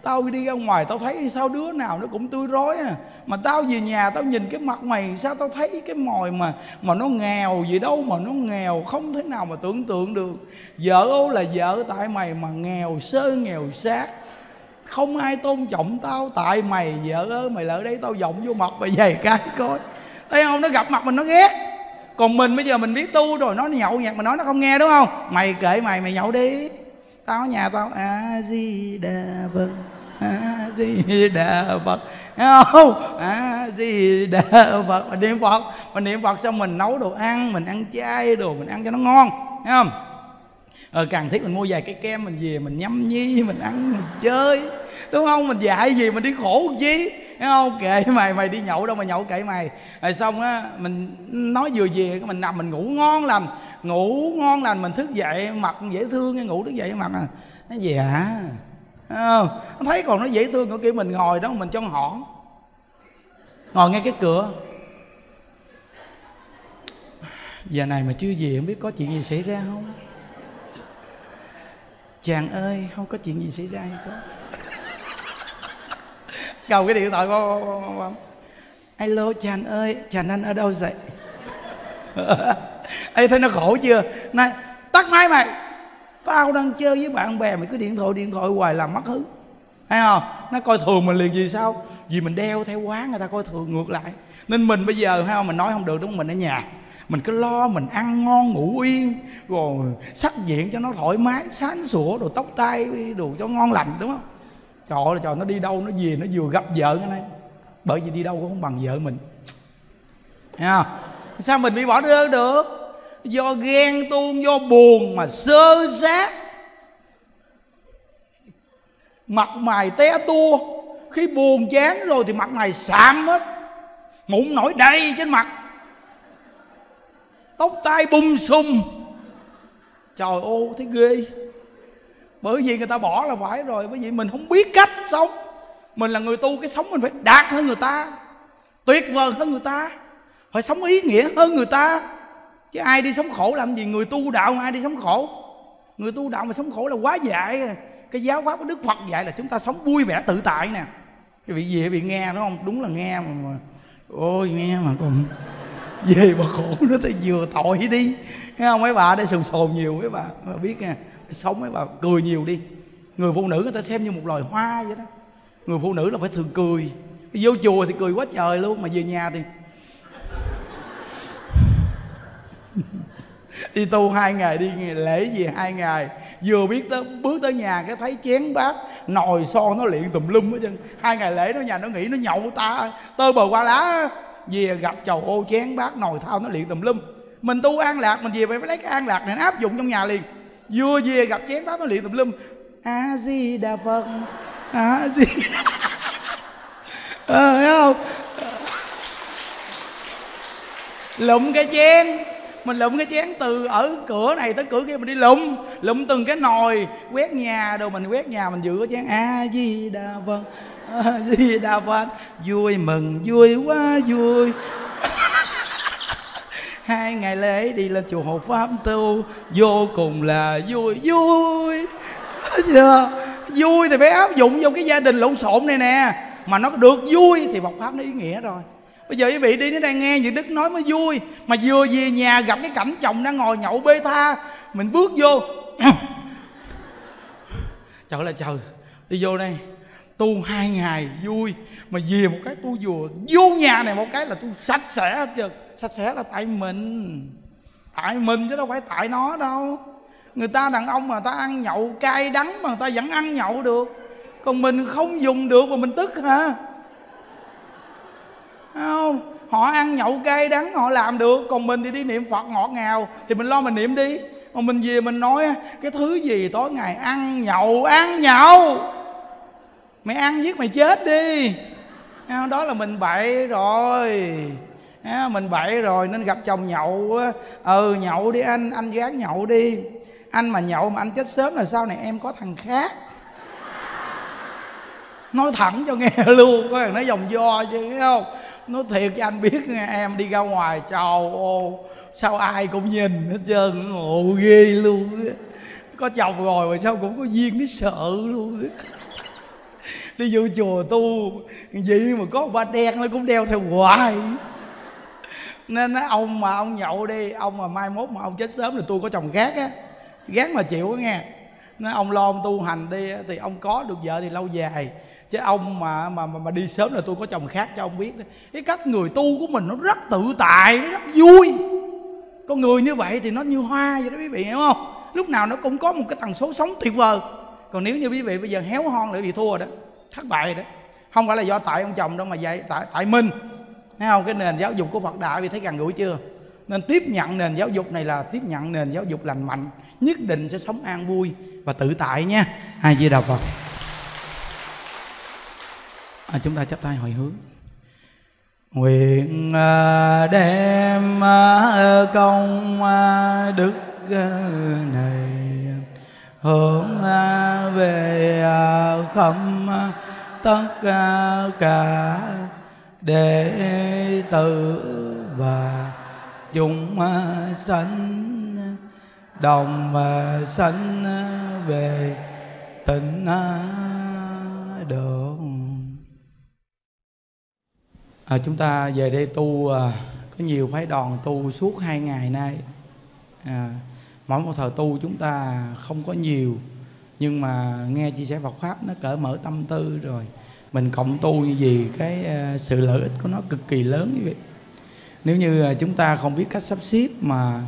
Tao đi ra ngoài tao thấy sao đứa nào nó cũng tươi rói à, mà tao về nhà tao nhìn cái mặt mày sao tao thấy cái mồi mà nó nghèo gì đâu, mà nó nghèo không thể nào mà tưởng tượng được. Vợ ô là vợ tại mày mà nghèo sơ nghèo xác, không ai tôn trọng tao tại mày. Vợ ơi mày lại đây tao giọng vô mặt mày vài cái coi, thấy không? Nó gặp mặt mình nó ghét. Còn mình bây giờ mình biết tu rồi, nó nhậu nhạc mà nói nó không nghe đúng không? Mày kệ mày nhậu đi. Tao ở nhà tao A Di Đà Phật, A Di Đà Phật, thấy không? A Di Đà Phật. Mình niệm Phật, mình niệm Phật xong mình nấu đồ ăn, mình ăn chay đồ, mình ăn cho nó ngon, thấy không? Cần thiết mình mua vài cái kem mình về mình nhâm nhi, mình ăn mình chơi, đúng không? Mình dạy gì mình đi khổ chi, thấy không? Kệ mày đi nhậu đâu mà nhậu, kệ mày. Rồi xong á mình nói vừa về mình nằm mình ngủ ngon lành, mình thức dậy mặt dễ thương, ngủ thức dậy mặt nó gì hả? Không, nó thấy còn nó dễ thương của kiểu mình ngồi đó mình trong hõn, ngồi ngay cái cửa. Giờ này mà chưa về không biết có chuyện gì xảy ra không? Chàng ơi không có chuyện gì xảy ra hay không? Cầu cái điện thoại qua. Alo chàng ơi, chàng anh ở đâu vậy? Ê thấy nó khổ chưa? Này tắt máy mày, tao đang chơi với bạn bè mày cứ điện thoại hoài làm mất hứng, thấy không? Nó coi thường mình liền vì sao? Vì mình đeo theo quán người ta coi thường ngược lại. Nên mình bây giờ thấy không, mình nói không được đúng không? Mình ở nhà mình cứ lo mình ăn ngon ngủ yên, rồi sắc diện cho nó thoải mái, sáng sủa, đồ tóc tai đồ cho ngon lành, đúng không? Trời ơi trời, nó đi đâu nó về nó vừa gặp vợ cái này, bởi vì đi đâu cũng không bằng vợ mình, thấy không? Sao mình bị bỏ rơi được? Do ghen tuông, do buồn mà sơ sát, mặt mày té tua. Khi buồn chán rồi thì mặt mày xạm hết, mụn nổi đầy trên mặt, tóc tai bung xùm. Trời ơi thấy ghê. Bởi vì người ta bỏ là phải rồi, bởi vì mình không biết cách sống. Mình là người tu, cái sống mình phải đạt hơn người ta, tuyệt vời hơn người ta, phải sống ý nghĩa hơn người ta. Chứ ai đi sống khổ làm gì? Người tu đạo ai đi sống khổ? Người tu đạo mà sống khổ là quá dại. Cái giáo pháp của Đức Phật dạy là chúng ta sống vui vẻ tự tại nè. Cái vị gì bị nghe đúng không? Đúng là nghe mà ôi nghe mà còn về mà khổ nữa thì vừa tội đi, thấy không? Mấy bà đây sồn nhiều, mấy bà biết nha, sống mấy bà cười nhiều đi. Người phụ nữ người ta xem như một loài hoa vậy đó. Người phụ nữ là phải thường cười. Vô chùa thì cười quá trời luôn, mà về nhà thì đi tu 2 ngày, đi lễ về 2 ngày, vừa bước tới nhà cái thấy chén bát nồi son nó liệng tùm lum hết trơn. 2 ngày lễ nó nhà nó nghĩ nó nhậu ta tơ bờ qua lá, về gặp chầu ô chén bát nồi thao nó liệng tùm lum. Mình tu an lạc, mình về phải lấy cái an lạc này áp dụng trong nhà liền. Vừa về gặp chén bát nó liệng tùm lum, A Di Đà Phật, A Di thấy không? Lụm cái chén, mình lụm cái chén từ ở cửa này tới cửa kia, mình đi lụm từng cái nồi, quét nhà đồ, mình quét nhà mình giữ cái chén A Di Đà Phật, A Di Đà Phật. Vui mừng, vui quá vui. 2 ngày lễ đi lên chùa Hộ Pháp tu vô cùng là vui. Vui thì phải áp dụng trong cái gia đình lộn xộn này nè. Mà nó được vui thì Phật Pháp nó ý nghĩa rồi. Bây giờ quý vị đi đến đây nghe những Đức nói mới vui. Mà vừa về nhà gặp cái cảnh chồng đang ngồi nhậu bê tha, mình bước vô trời ơi trời, đi vô đây tu 2 ngày vui, mà về một cái tu vừa vô nhà này một cái là tu sạch sẽ hết trơn. Sạch sẽ là tại mình chứ đâu phải tại nó đâu. Người ta đàn ông mà người ta ăn nhậu cay đắng mà người ta vẫn ăn nhậu được, còn mình không dùng được mà mình tức hả? Không, họ ăn nhậu cay đắng họ làm được, còn mình thì đi niệm Phật ngọt ngào thì mình lo mình niệm đi. Mà mình về mình nói cái thứ gì tối ngày ăn nhậu, mày ăn giết mày chết đi. Đó là mình bậy rồi. Mình bậy rồi nên gặp chồng nhậu. Nhậu đi anh gán nhậu đi. Anh mà nhậu mà anh chết sớm là sau này em có thằng khác. Nói thẳng cho nghe luôn, có thằng nói vòng vo chứ, thấy không? Nói thiệt cho anh biết nghe, em đi ra ngoài trời ơi sao ai cũng nhìn hết trơn, ngộ ghê luôn. Có chồng rồi mà sao cũng có duyên biết sợ luôn. Đi vô chùa tu vậy mà có ba đen nó cũng đeo theo hoài. Nên ông mà ông nhậu đi, ông mà mai mốt mà ông chết sớm thì tôi có chồng khác á, gán mà chịu á nghe. Nói ông lo ông tu hành đi thì ông có được vợ thì lâu dài, chứ ông mà đi sớm là tôi có chồng khác cho ông biết đó. Cái cách người tu của mình nó rất tự tại, nó rất vui. Con người như vậy thì nó như hoa vậy đó quý vị hiểu không? Lúc nào nó cũng có một cái tần số sống tuyệt vời. Còn nếu như quý vị bây giờ héo hon lại bị thua rồi đó, thất bại đó. Không phải là do tại ông chồng đâu mà tại mình. Thấy không? Cái nền giáo dục của Phật đạo vì thấy gần gũi chưa? Nên tiếp nhận nền giáo dục này là tiếp nhận nền giáo dục lành mạnh, nhất định sẽ sống an vui và tự tại nha. A Di Đà Phật. Chúng ta chắp tay hồi hướng. Nguyện đem công đức này hướng về khắp tất cả đệ tử và chúng sanh đồng sanh về tịnh độ. Chúng ta về đây tu, có nhiều phái đoàn tu suốt 2 ngày nay. Mỗi một thời tu chúng ta không có nhiều, nhưng mà nghe chia sẻ Phật Pháp nó cởi mở tâm tư rồi mình cộng tu như gì, cái sự lợi ích của nó cực kỳ lớn quý vị. Nếu như chúng ta không biết cách sắp xếp mà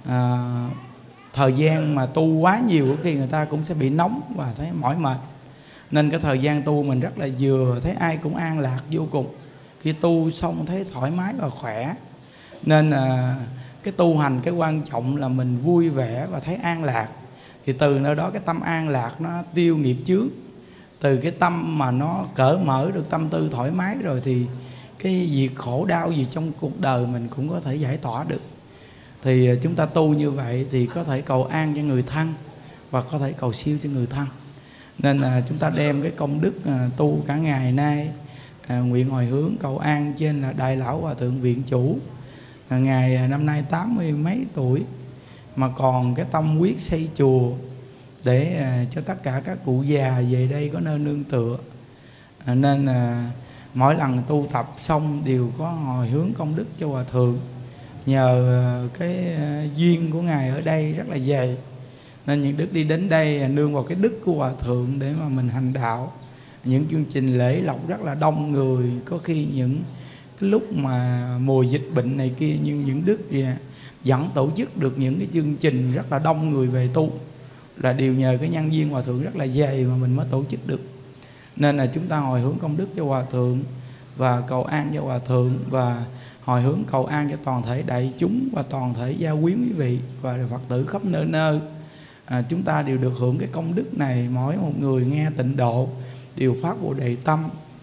thời gian mà tu quá nhiều, có khi người ta cũng sẽ bị nóng và thấy mỏi mệt. Nên cái thời gian tu mình rất là vừa, thấy ai cũng an lạc vô cùng. Khi tu xong thấy thoải mái và khỏe. Nên cái tu hành cái quan trọng là mình vui vẻ và thấy an lạc. Thì từ nơi đó cái tâm an lạc nó tiêu nghiệp chướng. Từ cái tâm mà nó cởi mở được tâm tư thoải mái rồi thì cái việc khổ đau gì trong cuộc đời mình cũng có thể giải tỏa được. Thì chúng ta tu như vậy thì có thể cầu an cho người thân và có thể cầu siêu cho người thân. Nên chúng ta đem cái công đức tu cả ngày nay, nguyện hồi hướng cầu an trên là Đại Lão Hòa Thượng Viện Chủ. Ngài năm nay 80 mấy tuổi mà còn cái tâm quyết xây chùa để cho tất cả các cụ già về đây có nơi nương tựa. Nên mỗi lần tu tập xong đều có hồi hướng công đức cho Hòa Thượng. Nhờ cái duyên của Ngài ở đây rất là dày, nên những đức đi đến đây nương vào cái đức của Hòa Thượng để mà mình hành đạo. Những chương trình lễ lộc rất là đông người. Có khi những cái lúc mà mùa dịch bệnh này kia, nhưng những đức vẫn tổ chức được những cái chương trình rất là đông người về tu, là điều nhờ cái nhân duyên Hòa Thượng rất là dày mà mình mới tổ chức được. Nên là chúng ta hồi hướng công đức cho Hòa Thượng và cầu an cho Hòa Thượng, và hồi hướng cầu an cho toàn thể đại chúng và toàn thể gia quyến quý vị và Phật tử khắp nơi nơi. Chúng ta đều được hưởng cái công đức này. Mỗi một người nghe tịnh độ đều phát Bồ Đề tâm,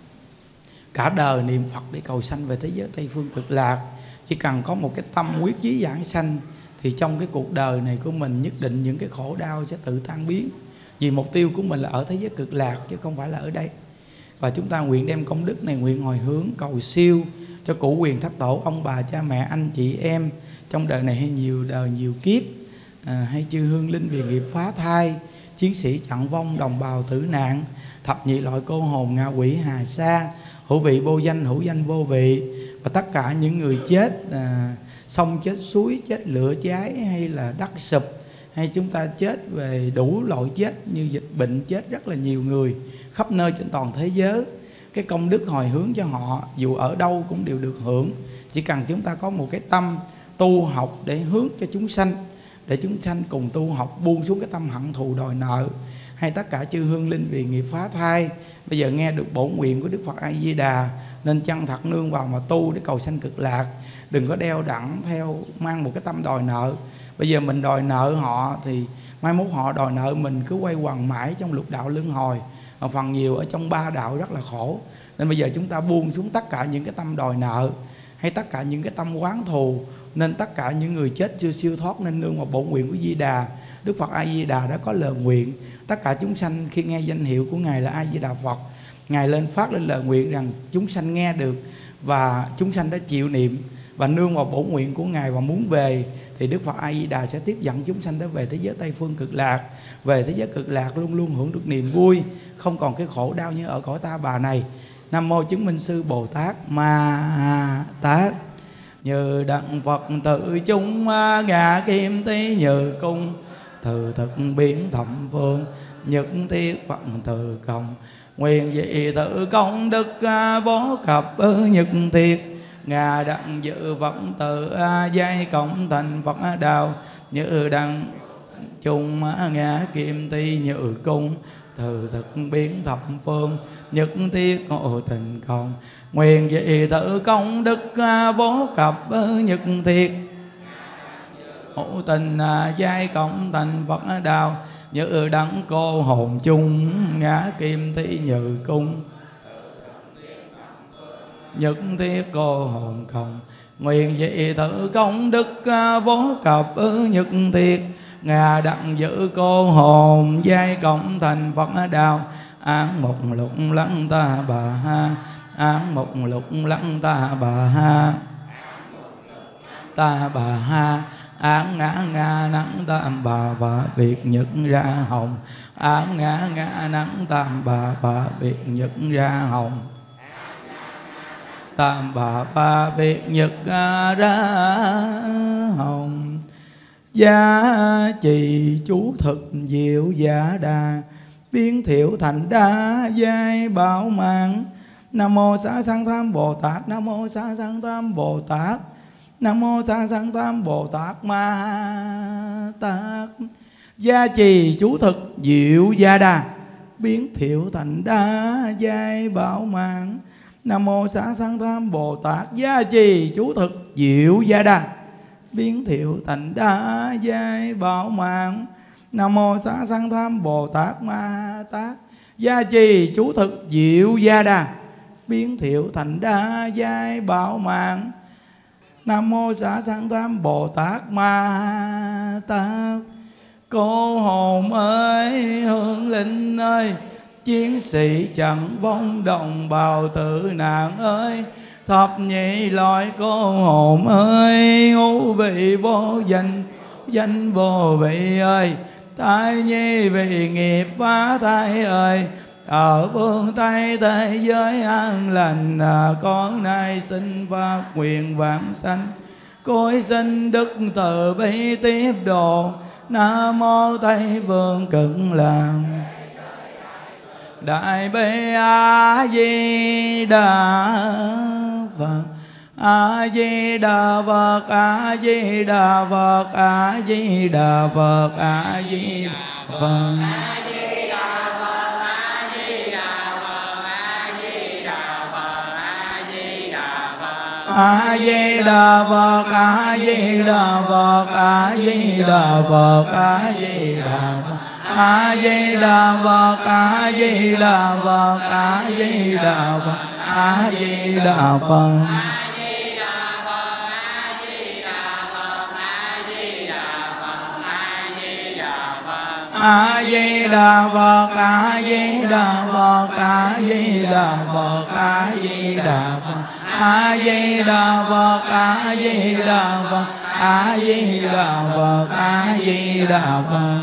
cả đời niệm Phật để cầu sanh về thế giới Tây Phương Cực Lạc. Chỉ cần có một cái tâm quyết chí giảng sanh thì trong cái cuộc đời này của mình nhất định những cái khổ đau sẽ tự tan biến. Vì mục tiêu của mình là ở thế giới Cực Lạc chứ không phải là ở đây. Và chúng ta nguyện đem công đức này, nguyện hồi hướng cầu siêu cho cụ quyền thất tổ, ông bà cha mẹ anh chị em trong đời này hay nhiều đời nhiều kiếp, hay chư hương linh vì nghiệp phá thai, chiến sĩ chặn vong, đồng bào tử nạn, thập nhị loại cô hồn, ngạ quỷ hà sa, hữu vị vô danh, hữu danh vô vị, và tất cả những người chết sông chết suối, chết lửa cháy, hay là đất sụp, hay chúng ta chết về đủ loại chết như dịch bệnh, chết rất là nhiều người khắp nơi trên toàn thế giới. Cái công đức hồi hướng cho họ dù ở đâu cũng đều được hưởng. Chỉ cần chúng ta có một cái tâm tu học để hướng cho chúng sanh, để chúng sanh cùng tu học, buông xuống cái tâm hận thù đòi nợ, hay tất cả chư hương linh vì nghiệp phá thai bây giờ nghe được bổn nguyện của Đức Phật A Di Đà nên chân thật nương vào mà tu để cầu sanh Cực Lạc. Đừng có đeo đẳng theo mang một cái tâm đòi nợ. Bây giờ mình đòi nợ họ thì mai mốt họ đòi nợ mình, cứ quay quần mãi trong lục đạo luân hồi. Phần nhiều ở trong 3 đạo rất là khổ. Nên bây giờ chúng ta buông xuống tất cả những cái tâm đòi nợ, hay tất cả những cái tâm oán thù. Nên tất cả những người chết chưa siêu thoát nên nương vào bổn nguyện của Di Đà. Đức Phật A Di Đà đã có lời nguyện, tất cả chúng sanh khi nghe danh hiệu của Ngài là A Di Đà Phật, Ngài lên phát lên lời nguyện rằng chúng sanh nghe được và chúng sanh đã chịu niệm, và nương vào bổ nguyện của Ngài và muốn về, thì Đức Phật A Di Đà sẽ tiếp dẫn chúng sanh tới về thế giới Tây Phương Cực Lạc. Về thế giới Cực Lạc luôn luôn hưởng được niềm vui, không còn cái khổ đau như ở cõi ta bà này. Nam mô chứng minh sư Bồ Tát Ma Tát. Như đặng Phật tự chúng ngã kim tí như cung, từ thực biến thập phương nhất thiết Phật từ công. Nguyện dị tự công đức vô cập nhất thiết, ngà đặng dự Phật tự giai cộng thành Phật đạo. Như đặng chung ngã kim ti như cung, từ thực biến thập phương nhất thiết ngộ tình công. Nguyện dị tự công đức vô cập nhất thiết, ngộ tình giai cộng thành Phật đạo. Như đặng cô hồn chung ngã kim ti như cung, nhất thiết cô hồn công. Nguyện dị tự công đức vô cập nhất thiết, ngà đặng giữ cô hồn giai cộng thành Phật đạo. Án mục lục lăng ta bà ha, án mục lục lăng ta bà ha, ta bà ha. Án ngã ngã nắng tam bà và việc nhật ra hồng, án ngã ngã nắng tam bà và việc nhật ra hồng, tam bà và việc nhật ra hồng. Giá trì chú thực diệu giả đà, biến thiệu thành đa giai bảo mạng. Nam mô Xá Sanh Tham Bồ Tát, Nam mô Xá Sanh Tham Bồ Tát, Nam mô Xá Sanh Tham Bồ Tát Ma Tát. Gia trì chú thực diệu gia đà, biến thiệu thành đa giai bảo mạng. Nam mô Xá Sanh Tham Bồ Tát. Gia trì chú thực diệu gia đà, biến thiệu thành đa giai bảo mạng. Nam mô Xá Sanh Tham Bồ Tát Ma Tát. Gia trì chú thực diệu gia đà, biến thiệu thành đa giai bảo mạng. Nam mô Xá Sanh Tham Bồ Tát Ma Tát. Cô hồn ơi, hương linh ơi, chiến sĩ chẳng vong đồng bào tử nạn ơi. Thập nhị loại cô hồn ơi, ngũ vị vô danh, danh vô vị ơi. Thai nhi vì nghiệp phá thai ơi, ở phương Tây thế giới an lành, con nay xin phát nguyện vãng sanh, cối xin đức từ bi tiếp độ. Nam mô Tây Phương Cực Lạc Đại Bi A Di Đà Phật. A Di Đà Phật, A Di Đà Phật, A Di Đà Phật, A Di Đà Phật. A Di Đà Phật, A Di Đà Phật, A Di Đà Phật, A Di Đà Phật. A Di Đà Phật, A Di Đà Phật, A Di Đà Phật, A Di Đà Phật. A Di Đà Phật, A Di Đà Phật, A Di Đà Phật, A Di Đà Phật. A Di Đà Phật, A Di Đà Phật, A Di Đà Phật, A Di Đà Phật.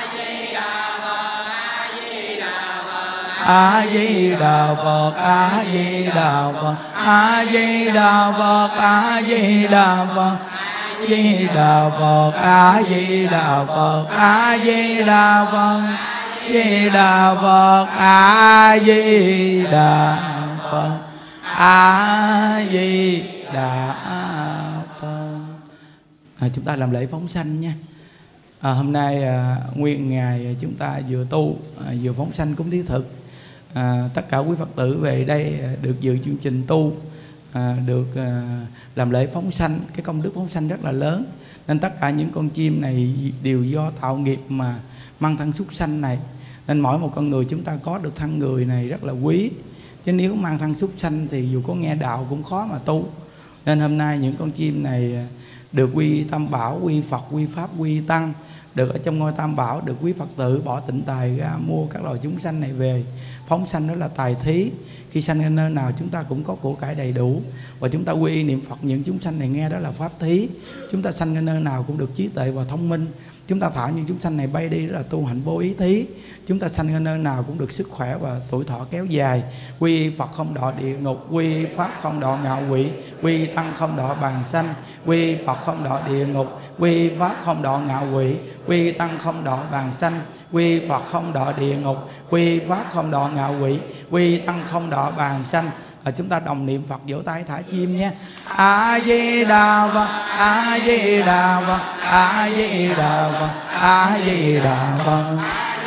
A Di Đà Phật, A Di Đà Phật, A Di Đà Phật, A Di Đà Phật. Di Đà Phật, A Di Đà Phật, A Di Đà Phật, Di Đà Phật, A Di Đà Phật, A Di Đà Phật. Chúng ta làm lễ phóng sanh nha. Hôm nay nguyên ngày chúng ta vừa tu vừa phóng sanh cúng thí thực. Tất cả quý Phật tử về đây được dự chương trình tu, được làm lễ phóng sanh. Cái công đức phóng sanh rất là lớn, nên tất cả những con chim này đều do tạo nghiệp mà mang thân súc sanh này, nên mỗi một con người chúng ta có được thân người này rất là quý. Chứ nếu mang thân súc sanh thì dù có nghe đạo cũng khó mà tu. Nên hôm nay những con chim này được quy Tam Bảo, quy Phật, quy Pháp, quy Tăng, được ở trong ngôi Tam Bảo, được quý Phật tử bỏ tịnh tài ra mua các loài chúng sanh này về phóng sanh, đó là tài thí. Khi sanh ở nơi nào chúng ta cũng có của cải đầy đủ, và chúng ta quy y niệm Phật những chúng sanh này nghe đó là pháp thí. Chúng ta sanh ở nơi nào cũng được trí tuệ và thông minh. Chúng ta thả những chúng sanh này bay đi, đó là tu hạnh vô ý thí. Chúng ta sanh ở nơi nào cũng được sức khỏe và tuổi thọ kéo dài. Quy y Phật không đọa địa ngục, quy y Pháp không đọa ngạo quỷ, quy y Tăng không đọa bàn sanh, quy y Phật không đọa địa ngục, quy y Pháp không đọa ngạo quỷ, quy y Tăng không đọa bàn sanh, quy y Phật không đọa địa ngục, quy y Pháp không đọa ngạo quỷ, quy y Tăng không đọa bàn sanh. Chúng ta đồng niệm Phật, vỗ tay thả chim nhé. A Di Đà Phật, A Di Đà Phật, A Di Đà Phật, A Di Đà Phật,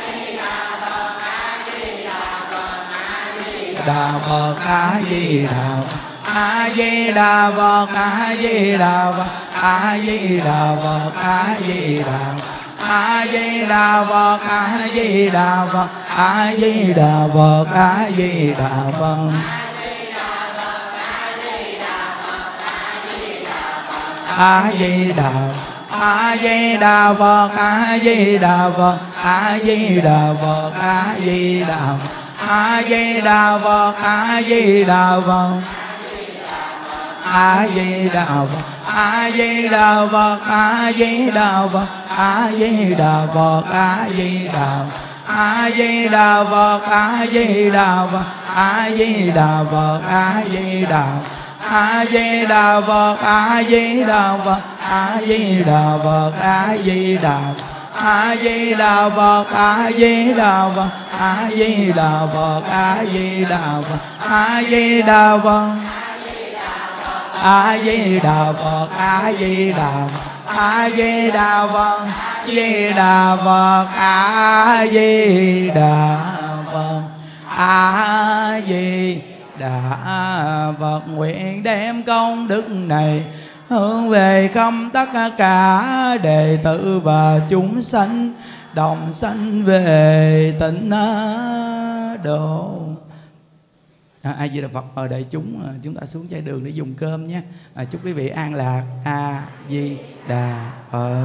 Đà Phật, A Di Đà Phật, A Di Đà Phật, A Di Đà Phật, A Di Đà Phật, A Di Đà Phật, A Di Đà Phật, A Di Đà Phật, A Di Đà Phật, A Di Đà Phật, A Di Đà, A Di Đà Phật, A Di Đà Phật, A Di Đà Phật, A Di Đà, A Di Đà Phật, A Di Đà Phật, A Di Đà Phật, A Di Đà Phật, A Di Đà Phật, A Di Đà Phật, A Di Đà, A Di Đà Phật, A Di Đà Phật, A Di Đà Phật, A Di Đà, A Di Đà Phật, A Di Đà Phật, A Di Đà Phật, A Di Đà, A Di Đà Phật, A Di Đà Phật, A Di Đà Phật, A Di Đà Phật, A Di Đà Phật, A Di Đà Phật, A Di Đà, A Di Đà Phật, Di Đà Phật, A Di Đà Phật, A Di Đà Phật. Nguyện đem công đức này hướng về khắp tất cả đệ tử và chúng sanh, đồng sanh về tịnh độ. A Di Đà Phật. Mời đại chúng ta xuống chai đường để dùng cơm nhé. Chúc quý vị an lạc. A Di Đà Phật.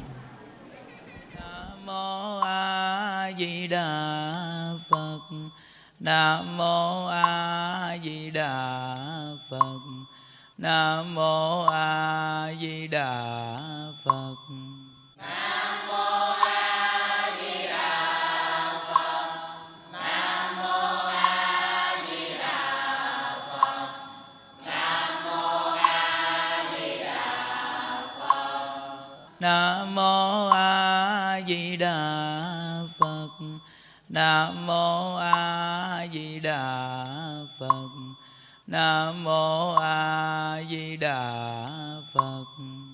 Nam mô A Di Đà Phật. Nam mô A Di Đà Phật. Nam mô A Di Đà Phật. Nam mô A Di Đà Phật. Nam mô A Di Đà Phật. Nam mô A Di Đà Phật. Nam mô A Di Đà Phật. Nam mô A Di Đà Phật. Nam mô A Di Đà Phật.